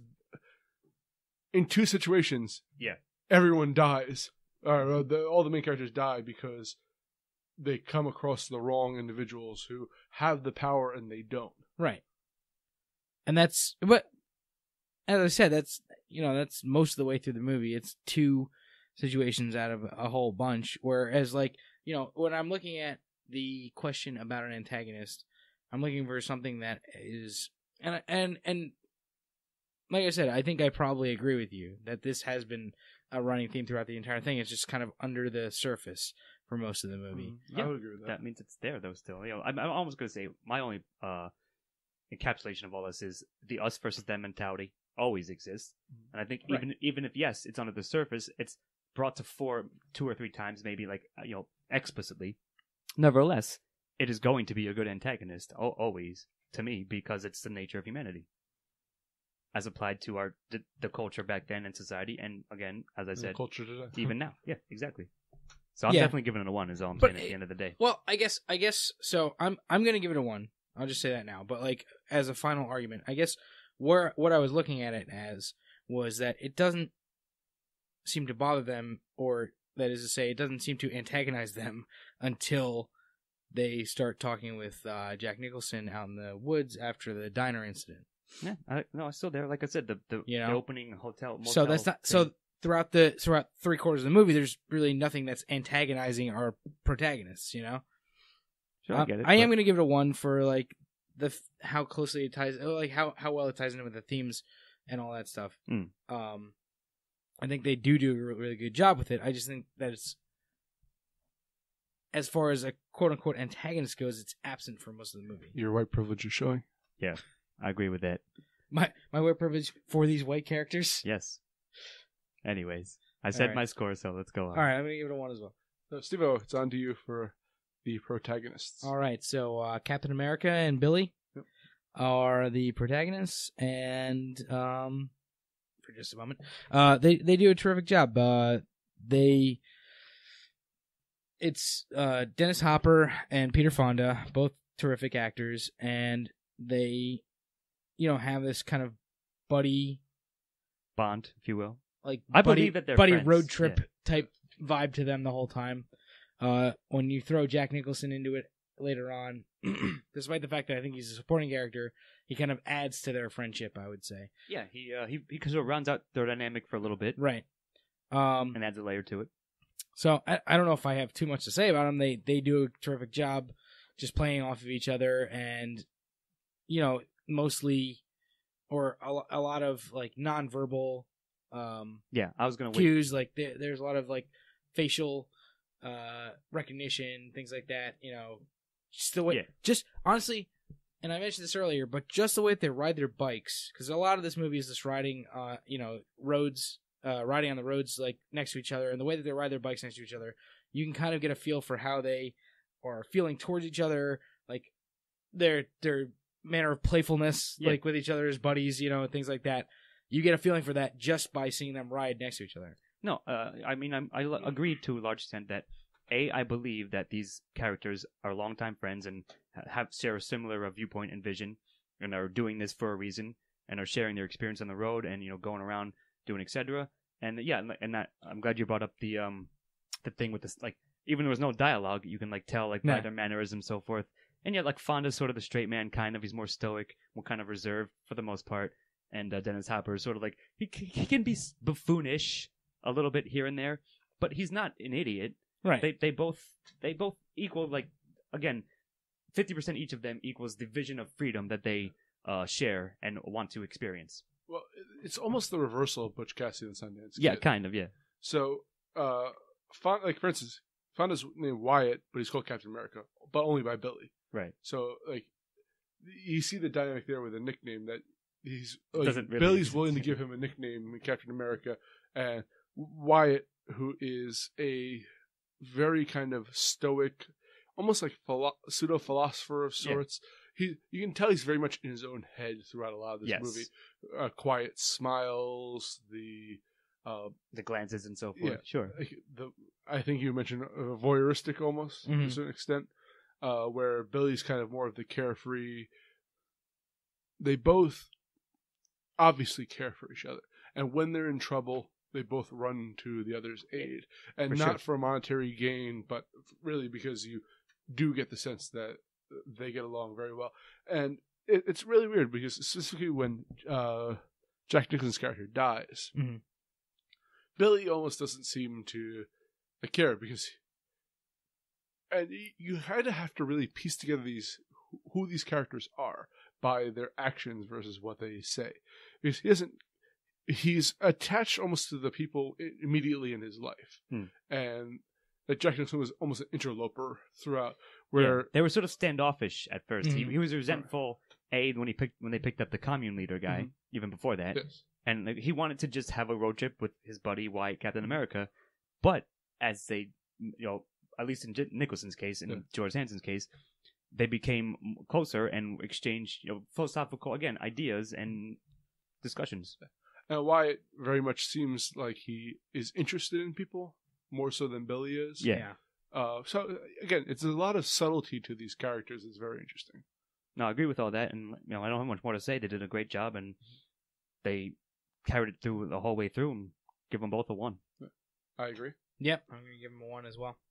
in 2 situations. Yeah, everyone dies. All the main characters die because they come across the wrong individuals who have the power and they don't. Right. And but as I said, that's most of the way through the movie. It's 2 situations out of a whole bunch. Whereas, like, when I'm looking at the question about an antagonist, I'm looking for something that is, and like I said, I think I probably agree with you that this has been a running theme throughout the entire thing. It's just kind of under the surface for most of the movie. I would agree with that. That means it's there though. Still, I'm almost going to say my only encapsulation of all this is the us versus them mentality always exists, and I think even if yes, it's under the surface, it's brought to fore 2 or 3 times, maybe like explicitly. Nevertheless, it is going to be a good antagonist always to me because it's the nature of humanity, as applied to the culture back then in society, and again, as I said, culture today, even now. Yeah, exactly. So I'm definitely giving it a 1. Is all I'm saying at the end of the day. Well, I guess so. I'm going to give it a 1. I'll just say that now. But like as a final argument, I guess what I was looking at it as was that it doesn't seem to bother them, or that is to say, it doesn't seem to antagonize them until they start talking with Jack Nicholson out in the woods after the diner incident. Yeah, I'm still there. Like I said, the opening hotel. So that's not so. Throughout 3/4 of the movie, there's really nothing that's antagonizing our protagonists. Sure, I get it. I am going to give it a 1 for like how closely it ties, like how well it ties in with the themes and all that stuff. I think they do a really good job with it. I just think that it's, as far as a quote unquote antagonist goes, it's absent for most of the movie. Your white privilege is showing. Yeah, I agree with that. My white privilege for these white characters. Yes. Anyways, I said my score, so let's go on. All right, I'm going to give it a 1 as well. So, Steve-O, it's on to you for the protagonists. All right, so Captain America and Billy are the protagonists, and for just a moment, they do a terrific job. It's Dennis Hopper and Peter Fonda, both terrific actors, and they, have this kind of buddy bond, if you will. Like I believe that they're buddy friends. road trip type vibe to them the whole time. When you throw Jack Nicholson into it later on, despite the fact that I think he's a supporting character, he kind of adds to their friendship, I would say. Yeah, he rounds out their dynamic for a little bit, right? And adds a layer to it. So I don't know if I have too much to say about them. They do a terrific job just playing off of each other, and mostly or a lot of like nonverbal I was gonna cues. Like there's a lot of like facial recognition, things like that. Just the way, just honestly. And I mentioned this earlier, but just the way that they ride their bikes, because a lot of this movie is just riding, roads, riding on the roads like next to each other, and the way that they ride their bikes next to each other, you can kind of get a feel for how they are feeling towards each other, like their manner of playfulness, like with each other as buddies, things like that. You get a feeling for that just by seeing them ride next to each other. No, I agree to a large extent that I believe that these characters are longtime friends and share a similar viewpoint and vision, and are doing this for a reason, and are sharing their experience on the road, and going around doing etc. And and that I'm glad you brought up the thing with this. Like, even there was no dialogue, you can like tell like by their mannerisms and so forth. And yet, like Fonda's sort of the straight man, kind of. He's more stoic, more kind of reserved for the most part. And Dennis Hopper is sort of like he can be buffoonish a little bit here and there, but he's not an idiot. Right. They both equal, like, again, 50% each of them equals the vision of freedom that they share and want to experience. Well, it's almost the reversal of Butch Cassidy and Sundance Kid. Yeah, kind of, yeah. So, like, for instance, Fonda's named Wyatt, but he's called Captain America, but only by Billy. Right. So, like, you see the dynamic there with a nickname that he's like, doesn't really Billy's willing to give him a nickname, Captain America, and Wyatt, who is a very kind of stoic, almost like pseudo philosopher of sorts. Yeah. You can tell he's very much in his own head throughout a lot of this movie. Quiet smiles, the glances and so forth. Yeah, sure. I think you mentioned voyeuristic almost to a certain extent, where Billy's kind of more of the carefree. They both obviously care for each other, and when they're in trouble, they both run to the other's aid, and not for monetary gain, but really because you do get the sense that they get along very well. And it's really weird because specifically when Jack Nicholson's character dies, Billy almost doesn't seem to care because, and you kind of have to really piece together who these characters are by their actions versus what they say, because he's attached almost to the people immediately in his life. And that Jack Nicholson was almost an interloper throughout, where they were sort of standoffish at first. He was resentful when they picked up the commune leader guy, even before that. Yes. And he wanted to just have a road trip with his buddy Wyatt, Captain America. But as they, at least in Nicholson's case, in George Hansen's case, they became closer and exchanged philosophical, again, ideas and discussions. And Wyatt very much seems like he is interested in people more so than Billy is. Yeah. So again, it's a lot of subtlety to these characters. It's very interesting. No, I agree with all that, and I don't have much more to say. They did a great job, and they carried it through the whole way through, and give them both a 1. I agree. Yep, I'm going to give them a 1 as well.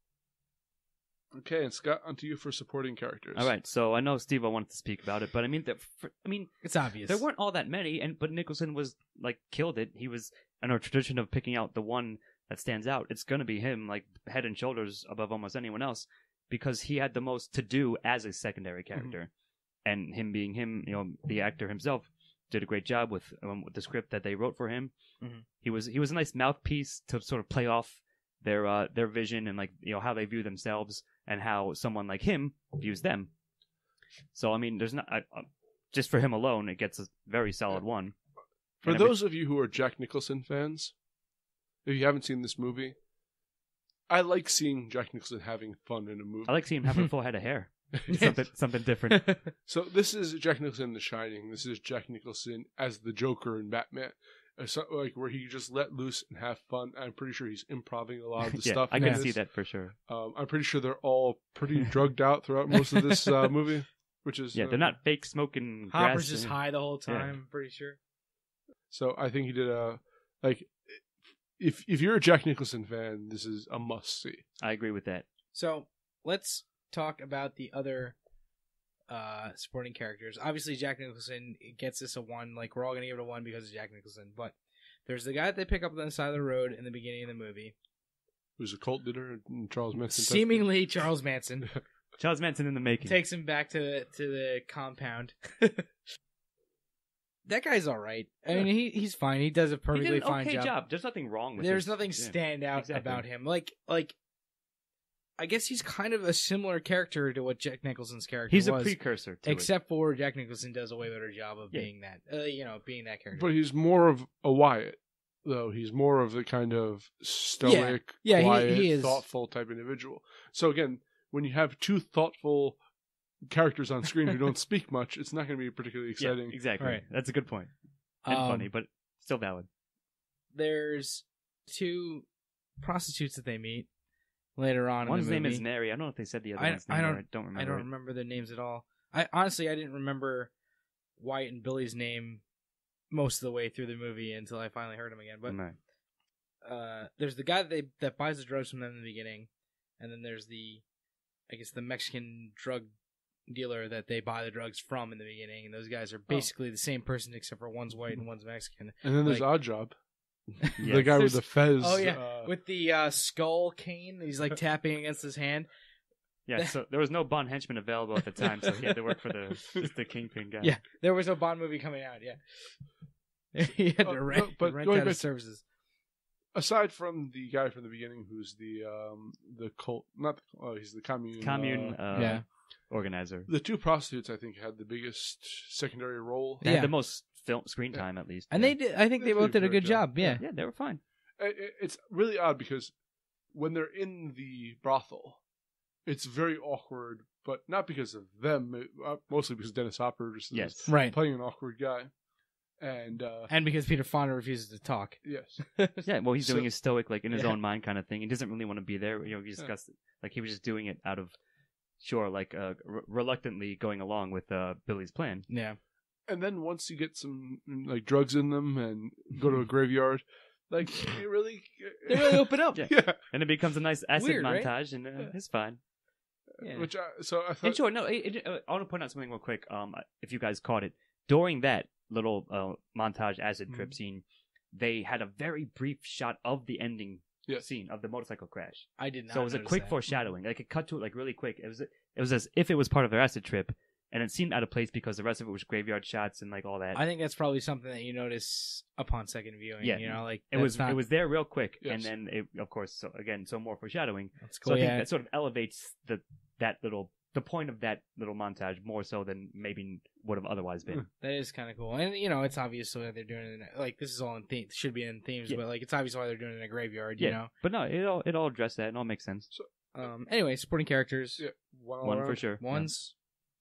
Okay, and Scott, onto you for supporting characters. All right, so I know Steve wanted to speak about it, but I mean, it's obvious there weren't all that many, but Nicholson was killed it. He was in our tradition of picking out the one that stands out. It's going to be him, like head and shoulders above almost anyone else, because he had the most to do as a secondary character, and him being him, the actor himself did a great job with the script that they wrote for him. He was a nice mouthpiece to sort of play off their vision and how they view themselves and how someone like him views them. So I mean, there's not just for him alone, it gets a very solid 1. For those of you who are Jack Nicholson fans, if you haven't seen this movie, I like seeing Jack Nicholson having fun in a movie. I like seeing him have a full head of hair. Something different. So this is Jack Nicholson in The Shining. This is Jack Nicholson as the Joker in Batman. Where he just let loose and have fun. I'm pretty sure he's improvising a lot of the stuff. I can see that for sure. I'm pretty sure they're all pretty drugged out throughout most of this movie, which is they're not fake smoking. Hopper's just high the whole time. I'm pretty sure. So I think he did if you're a Jack Nicholson fan, this is a must see. I agree with that. So let's talk about the other supporting characters. Obviously, Jack Nicholson gets this a 1. We're all going to give it a 1 because of Jack Nicholson. But there's the guy that they pick up on the side of the road in the beginning of the movie. who's a cult leader, and Charles Manson. Seemingly Charles Manson. Charles Manson in the making. Takes him back to the compound. That guy's all right. I mean, he's fine. He does a perfectly fine job. There's nothing wrong with There's nothing stand out about him. Like, I guess he's kind of a similar character to what Jack Nicholson's character was. He's a precursor to except for Jack Nicholson does a way better job of being that, being that character. But he's more of a Wyatt, though. He's more of the kind of stoic, quiet, he is. Thoughtful type individual. So again, when you have two thoughtful characters on screen who don't speak much, it's not going to be particularly exciting. Yeah, exactly. Right. That's a good point. And funny, but still valid. There's two prostitutes that they meet later on. One's in the movie. name is Mary. I don't know if they said the other one's name. I don't remember. I don't remember their names at all. I didn't remember Wyatt and Billy's name most of the way through the movie until I finally heard him again. But there's the guy that buys the drugs from them in the beginning, and then there's the Mexican drug dealer that they buy the drugs from in the beginning, and those guys are basically the same person except for one's white and one's Mexican. And then there's Oddjob. The guy with the fez. Oh yeah, with the skull cane. He's like tapping against his hand. Yeah, so there was no Bond henchman available at the time, so he had to work for the Kingpin guy. Yeah, there was no Bond movie coming out. Yeah, he had to rent out his services. Aside from the guy from the beginning, who's the cult, he's the commune organizer. The two prostitutes, I think, had the biggest secondary role. They had the most screen time, at least. And they did. I think they both did a good job. Yeah, they were fine. It's really odd because when they're in the brothel, it's very awkward, but not because of them, mostly because Dennis Hopper is playing an awkward guy. And because Peter Fonda refuses to talk. Yes. Yeah, well, he's doing his stoic, like, in his own mind kind of thing. He doesn't really want to be there. You know, we discussed it. Like, he was just doing it out of, reluctantly going along with Billy's plan. Yeah. And then once you get some, like, drugs in them and go to a graveyard, like, they really open up. Yeah. And it becomes a nice acid Weird, montage, right? and it's fine. Yeah. I thought... And sure, no, I want to point out something real quick, if you guys caught it. During that little montage acid trip scene, they had a very brief shot of the ending scene of the motorcycle crash. I did not. So it was a quick foreshadowing. Like, it cut to it like really quick. It was as if it was part of their acid trip, and it seemed out of place because the rest of it was graveyard shots and like all that. I think that's probably something that you notice upon second viewing. Yeah, you know, like it was there real quick, and then of course, so more foreshadowing. That's cool. So I think that sort of elevates the point of that little montage more so than maybe would have otherwise been. That is kind of cool, and you know, it's obvious why they're doing it. Like, this is all in should be in themes, but like, it's obvious why they're doing it in a graveyard. You know, but no, it all addressed that. It all makes sense. So, anyway, supporting characters. Yeah, one for sure. Ones.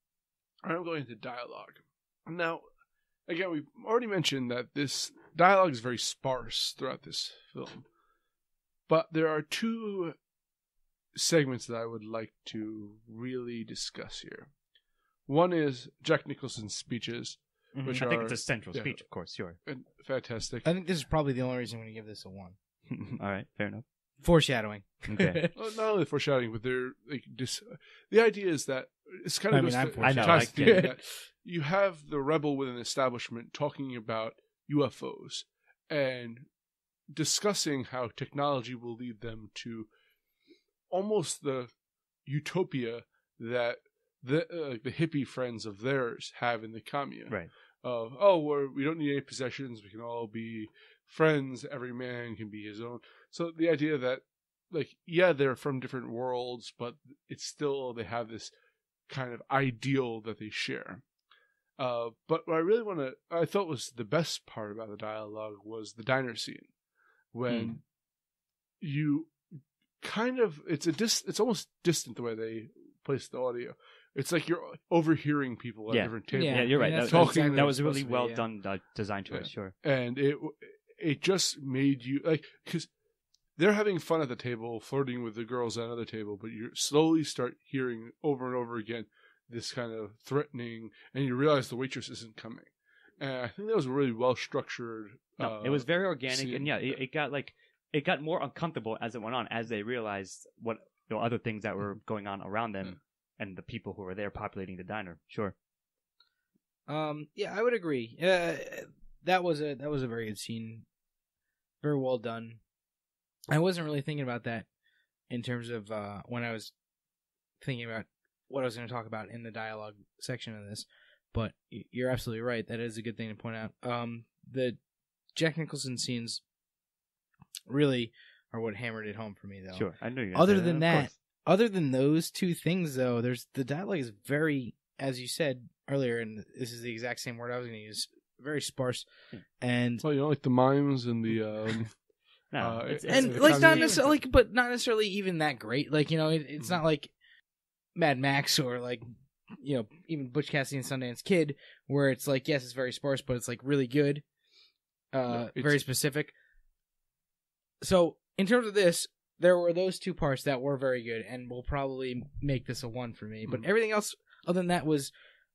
I'm going into dialogue. Now, again, we've already mentioned that this dialogue is very sparse throughout this film, but there are two segments that I would like to really discuss here. One is Jack Nicholson's speeches, which I think it's a central speech, of course, sure. And fantastic. I think this is probably the only reason I'm going to give this a 1. All right, fair enough. Foreshadowing. Okay. Well, not only foreshadowing, but they're like the idea is that it's kind of that you have the rebel within the establishment talking about UFOs and discussing how technology will lead them to almost the utopia that the hippie friends of theirs have in the commune. Right. We don't need any possessions. We can all be friends. Every man can be his own. So the idea that, like, yeah, they're from different worlds, but it's still, they have this kind of ideal that they share. But what I thought was the best part about the dialogue was the diner scene. When you kind of, it's almost distant the way they place the audio. It's like you're overhearing people at different tables. Yeah, you're right. That was really well done design choice, sure. And it just made you, like, because they're having fun at the table, flirting with the girls at another table, but you slowly start hearing over and over again this kind of threatening, and you realize the waitress isn't coming. And I think that was a really well structured. No, it was very organic, scene. And it got more uncomfortable as it went on, as they realized what other things that were going on around them and the people who were there populating the diner. Sure. Yeah, I would agree. That was a very good scene, very well done. I wasn't really thinking about that in terms of when I was thinking about what I was going to talk about in the dialogue section of this. But you're absolutely right. That is a good thing to point out. The Jack Nicholson scenes really are what hammered it home for me, though. Sure, I knew you. Other than that, other than those two things, though, the dialogue is very, as you said earlier, and this is the exact same word I was going to use, very sparse. And well, like the mimes and the not necessarily, but not necessarily even that great. Like, it's not like Mad Max or like, even Butch Cassidy and Sundance Kid, where it's like, yes, it's very sparse, but it's like really good, very specific. So in terms of this, there were those two parts that were very good, and will probably make this a 1 for me. But everything else, other than that, was,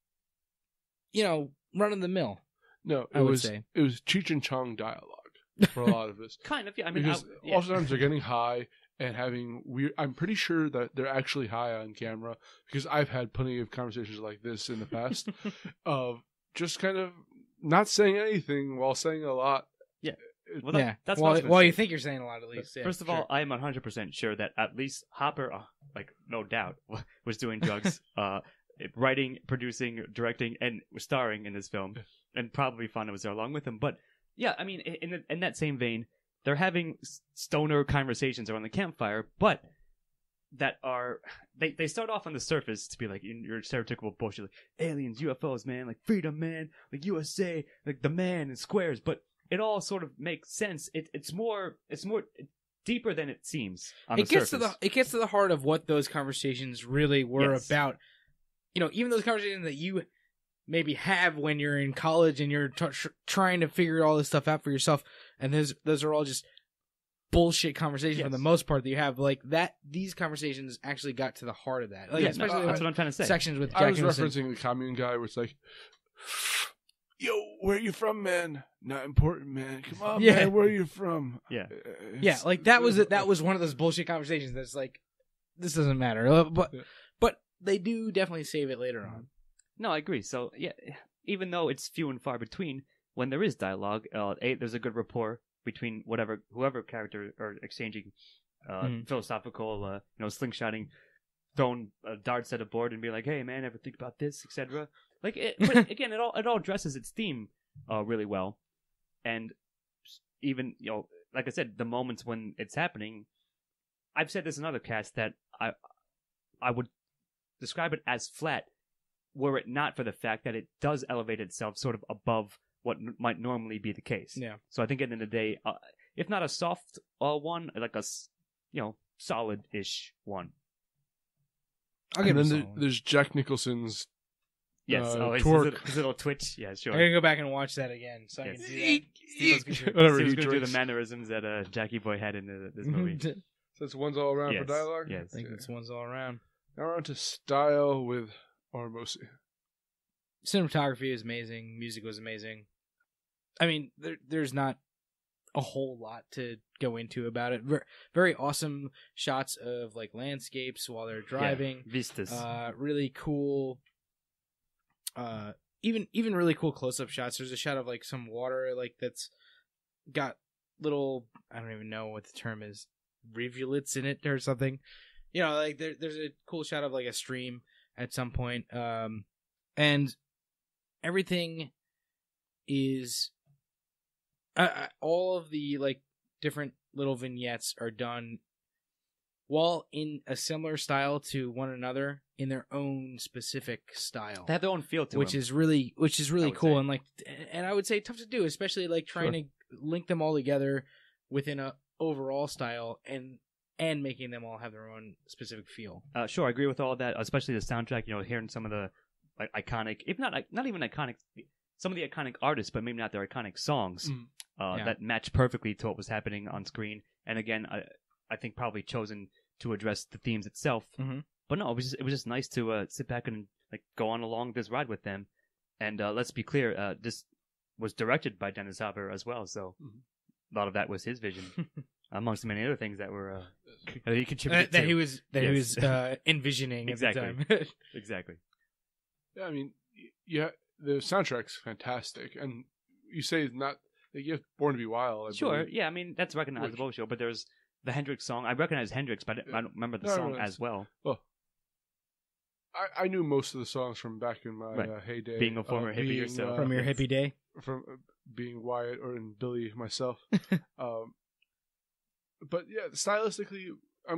run of the mill. No, it was Cheech and Chong dialogue for a lot of this. Kind of, yeah. I mean, because oftentimes they're getting high and having weird. I'm pretty sure that they're actually high on camera, because I've had plenty of conversations like this in the past of just kind of not saying anything while saying a lot. Yeah. Well, that's well, you think you're saying a lot, at least. First of all, I am 100% sure that at least Hopper, no doubt, was doing drugs, writing, producing, directing, and starring in this film, and probably Fonda was there along with him. But yeah, I mean, in that same vein, they're having stoner conversations around the campfire, but that are they start off on the surface to be like your stereotypical bullshit, like aliens, UFOs, man, like freedom, man, like USA, like the man in squares, but it all sort of makes sense. It's more deeper than it seems. It gets to the heart of what those conversations really were about. Even those conversations that you maybe have when you're in college and you're trying to figure all this stuff out for yourself, and those are all just bullshit conversations for the most part that you have. Like that, these conversations actually got to the heart of that. Especially that's what I'm trying to say. Sections with Jack I was Nicholson. referencing the commune guy, where it's like, yo, where are you from, man? Not important, man. Come on, man. Where are you from? Yeah. Like that was one of those bullshit conversations that's like, this doesn't matter. But they do definitely save it later on. No, I agree. So, yeah, even though it's few and far between, when there is dialogue, there's a good rapport between whoever character are exchanging philosophical, slingshotting, throwing darts at a board and be like, hey, man, ever think about this, etc. Like, but again, it all addresses its theme really well. And even, like I said, the moments when it's happening, I've said this in other casts that I would describe it as flat, were it not for the fact that it does elevate itself sort of above what might normally be the case. Yeah. So I think at the end of the day, if not a soft one, like a solid-ish one. And then there's Jack Nicholson's twerk. His little twitch. Yeah, sure. I'm going to go back and watch that again so I can see that. Steve's going to do the mannerisms that Jackie Boy had in this movie. So it's one's all around for dialogue? Yes. I think it's one's all around. Now we're on to style with Ormosi. Cinematography is amazing. Music was amazing. I mean, there's not a whole lot to go into about it. Very awesome shots of like landscapes while they're driving. Vistas. Really cool. Even really cool close-up shots. There's a shot of like some water like that's got little, I don't even know what the term is, rivulets in it or something. Like there's a cool shot of like a stream at some point. And everything is all of the like different little vignettes are done while in a similar style to one another in their own specific style. They have their own feel to them, which is really cool and I would say tough to do, especially like trying to link them all together within a overall style and making them all have their own specific feel. Sure, I agree with all of that, especially the soundtrack. Hearing some of the like iconic, if not even iconic, some of the iconic artists, but maybe not their iconic songs that match perfectly to what was happening on screen. And again, I think probably chosen to address the themes itself. Mm-hmm. But no, it was just nice to sit back and like go on along this ride with them. And let's be clear, this was directed by Dennis Hopper as well, so a lot of that was his vision. Amongst many other things that were that he contributed that he was envisioning exactly. at the time. Exactly. Yeah, I mean, the soundtrack's fantastic, and you say it's not. You have Born to Be Wild. Sure, yeah, I mean that's recognizable, sure, but there's the Hendrix song. I recognize Hendrix, but I don't remember the song as well. Well, I knew most of the songs from back in my heyday. Being a former hippie yourself. From your hippie day? From being Wyatt and Billy myself. But yeah, stylistically,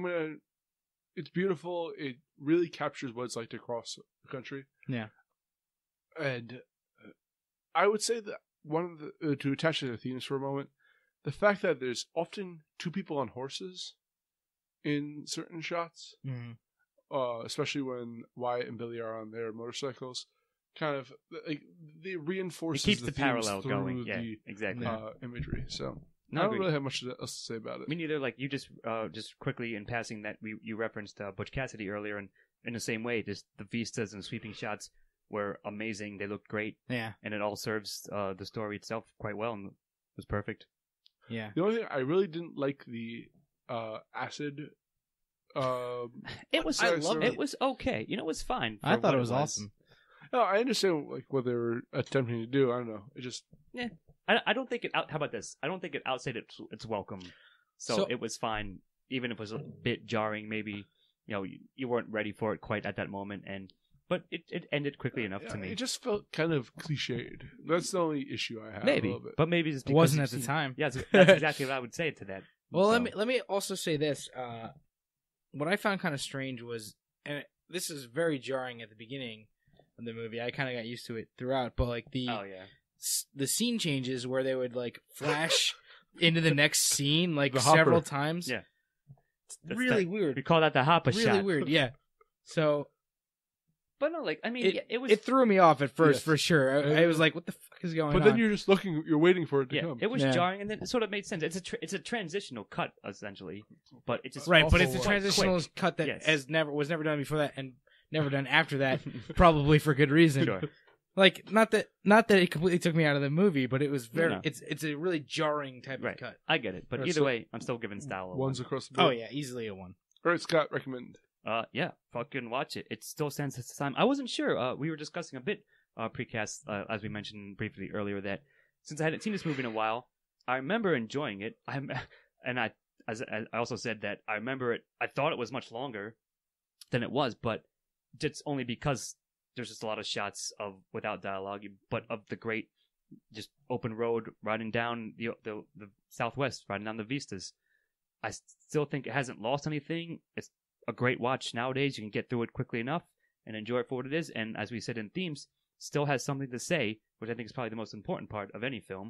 it's beautiful. It really captures what it's like to cross the country. Yeah. And I would say that one of the, to attach to the themes for a moment, the fact that there's often two people on horses in certain shots, especially when Wyatt and Billy are on their motorcycles, kind of like they reinforces it keeps the parallel through going. Yeah, the exactly. Imagery. So No, I don't really have much else to say about it. Me neither. Like you just quickly in passing that you referenced Butch Cassidy earlier, and in the same way, just the vistas and sweeping shots were amazing. They looked great. Yeah, and it all serves the story itself quite well, and it was perfect. Yeah. The only thing I really didn't like the acid. It was. It was okay. You know, it was fine. I thought it was awesome. No, I understand like what they were attempting to do. I don't know. It just I don't think it. How about this? I don't think it outstayed its welcome. So it was fine, even if it was a bit jarring. Maybe you weren't ready for it quite at that moment, but it ended quickly enough to me. It just felt kind of cliched. That's the only issue I have. Maybe, a little bit. But maybe it's it wasn't at the time. Yeah, that's exactly what I would say to that. Well, let me also say this. What I found kind of strange was, and this is very jarring at the beginning of the movie. I kind of got used to it throughout, but like the scene changes where they would like flash into the next scene like several times. Yeah, really weird. We call that the hopper shot. Really weird. Yeah. So. But no, like I mean, it threw me off at first for sure. I was like, "What the fuck is going on?" But then you're just looking, you're waiting for it to come. It was jarring, and then it sort of made sense. It's a transitional cut essentially, but it's just right. But it's a transitional cut that was never done before that, and never done after that, probably for good reason. Sure. Like not that it completely took me out of the movie, but it was very. It's a really jarring type of cut. I get it, but either way, I'm still giving style ones across the board. Oh yeah, easily a 1. All right, Scott, recommend. Yeah, fucking watch it. It still stands the time. I wasn't sure. We were discussing a bit precast, as we mentioned briefly earlier, that since I hadn't seen this movie in a while, I remember enjoying it. I also said that I remember it. I thought it was much longer than it was, but it's only because there's just a lot of shots of without dialogue, but of the great just open road riding down the Southwest, riding down the vistas. I still think it hasn't lost anything. It's a great watch nowadays. You can get through it quickly enough and enjoy it for what it is. And as we said in themes, still has something to say, which I think is probably the most important part of any film.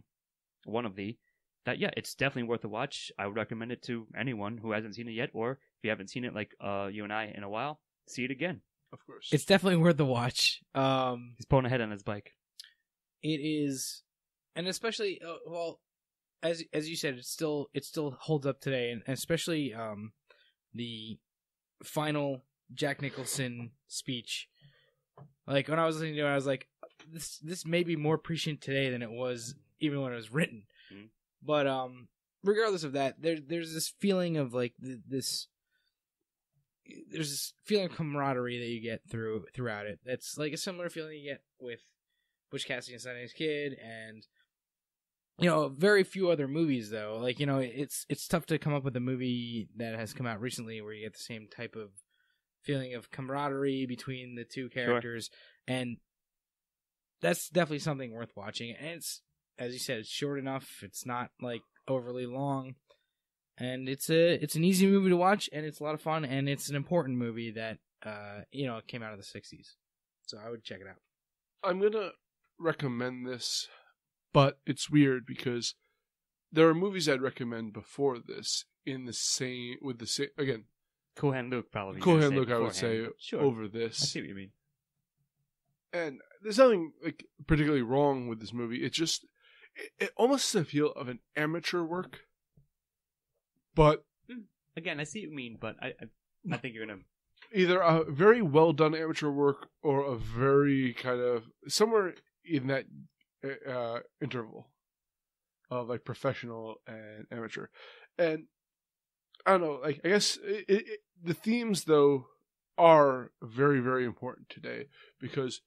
It's definitely worth a watch. I would recommend it to anyone who hasn't seen it yet, or if you haven't seen it like you and I in a while, see it again. Of course, it's definitely worth the watch. He's pulling ahead on his bike. It is, and especially as you said, it still holds up today, and especially the final Jack Nicholson speech. Like when I was listening to it, I was like, this may be more prescient today than it was even when it was written. Mm-hmm. But regardless of that, there's this feeling of like there's this feeling of camaraderie that you get throughout it. It's like a similar feeling you get with Butch Cassidy and Sundance Kid, and very few other movies though. Like it's tough to come up with a movie that has come out recently where you get the same type of feeling of camaraderie between the two characters, and that's definitely something worth watching. And it's, as you said, it's short enough. It's not like overly long, and it's an easy movie to watch, and it's a lot of fun, and it's an important movie that came out of the 60s. So I would check it out. I'm gonna recommend this. But it's weird because there are movies I'd recommend before this again. Cool Hand Luke probably. Cool Hand Luke, I would say, over this. I see what you mean. And there's nothing like particularly wrong with this movie. It's just it almost has the feel of an amateur work. But again, I see what you mean. But I think you're gonna either a very well done amateur work or a very kind of somewhere in that interval of like professional and amateur. And I don't know, like I guess the themes though are very, very important today because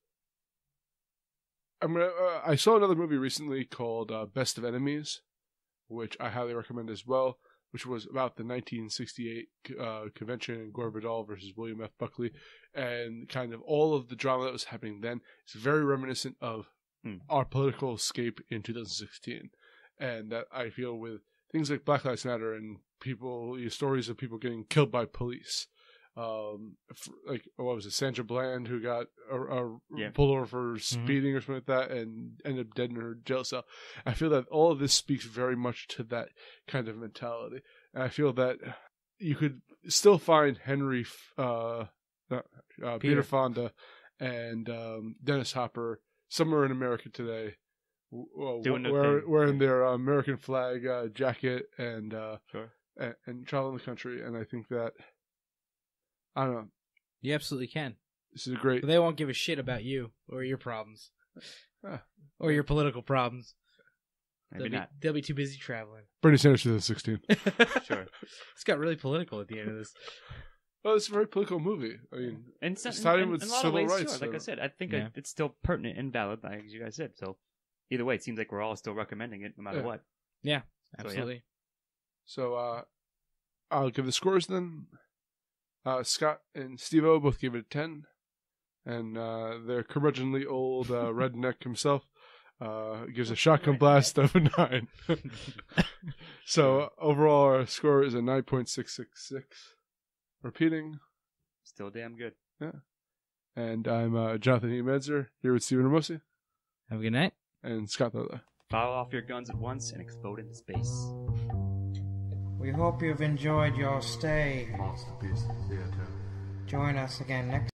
I saw another movie recently called Best of Enemies, which I highly recommend as well. which was about the 1968 convention in Gore Vidal versus William F. Buckley, and kind of all of the drama that was happening then. It's very reminiscent of our political escape in 2016, and that I feel with things like Black Lives Matter and stories of people getting killed by police. Like what was it, Sandra Bland, who got pulled over for speeding or something like that and ended up dead in her jail cell. I feel that all of this speaks very much to that kind of mentality, and I feel that you could still find Peter Fonda and Dennis Hopper somewhere in America today, wearing their American flag jacket and traveling the country. And I think that, I don't know. You absolutely can. This is great. But they won't give a shit about you or your problems. Or your political problems. They'll be too busy traveling. Bernie Sanders 2016. Sure. It's got really political at the end of this. Well, it's a very political movie. I mean, it's tied in with civil rights. Sure. Like I said, I think it's still pertinent and valid, like you guys said. So either way, it seems like we're all still recommending it no matter what. Yeah, absolutely. So I'll give the scores then. Scott and Steve-O both gave it a 10. And their curmudgeonly old redneck himself gives a shotgun blast of a 9. So overall, our score is a 9.666. Repeating. Still damn good. Yeah. And I'm Jonathan E. Manczur, here with Steven Ormosi. Have a good night. And Scott Thurlow. Fire off your guns at once and explode into space. We hope you've enjoyed your stay. MOTSterpiece Theater. Join us again next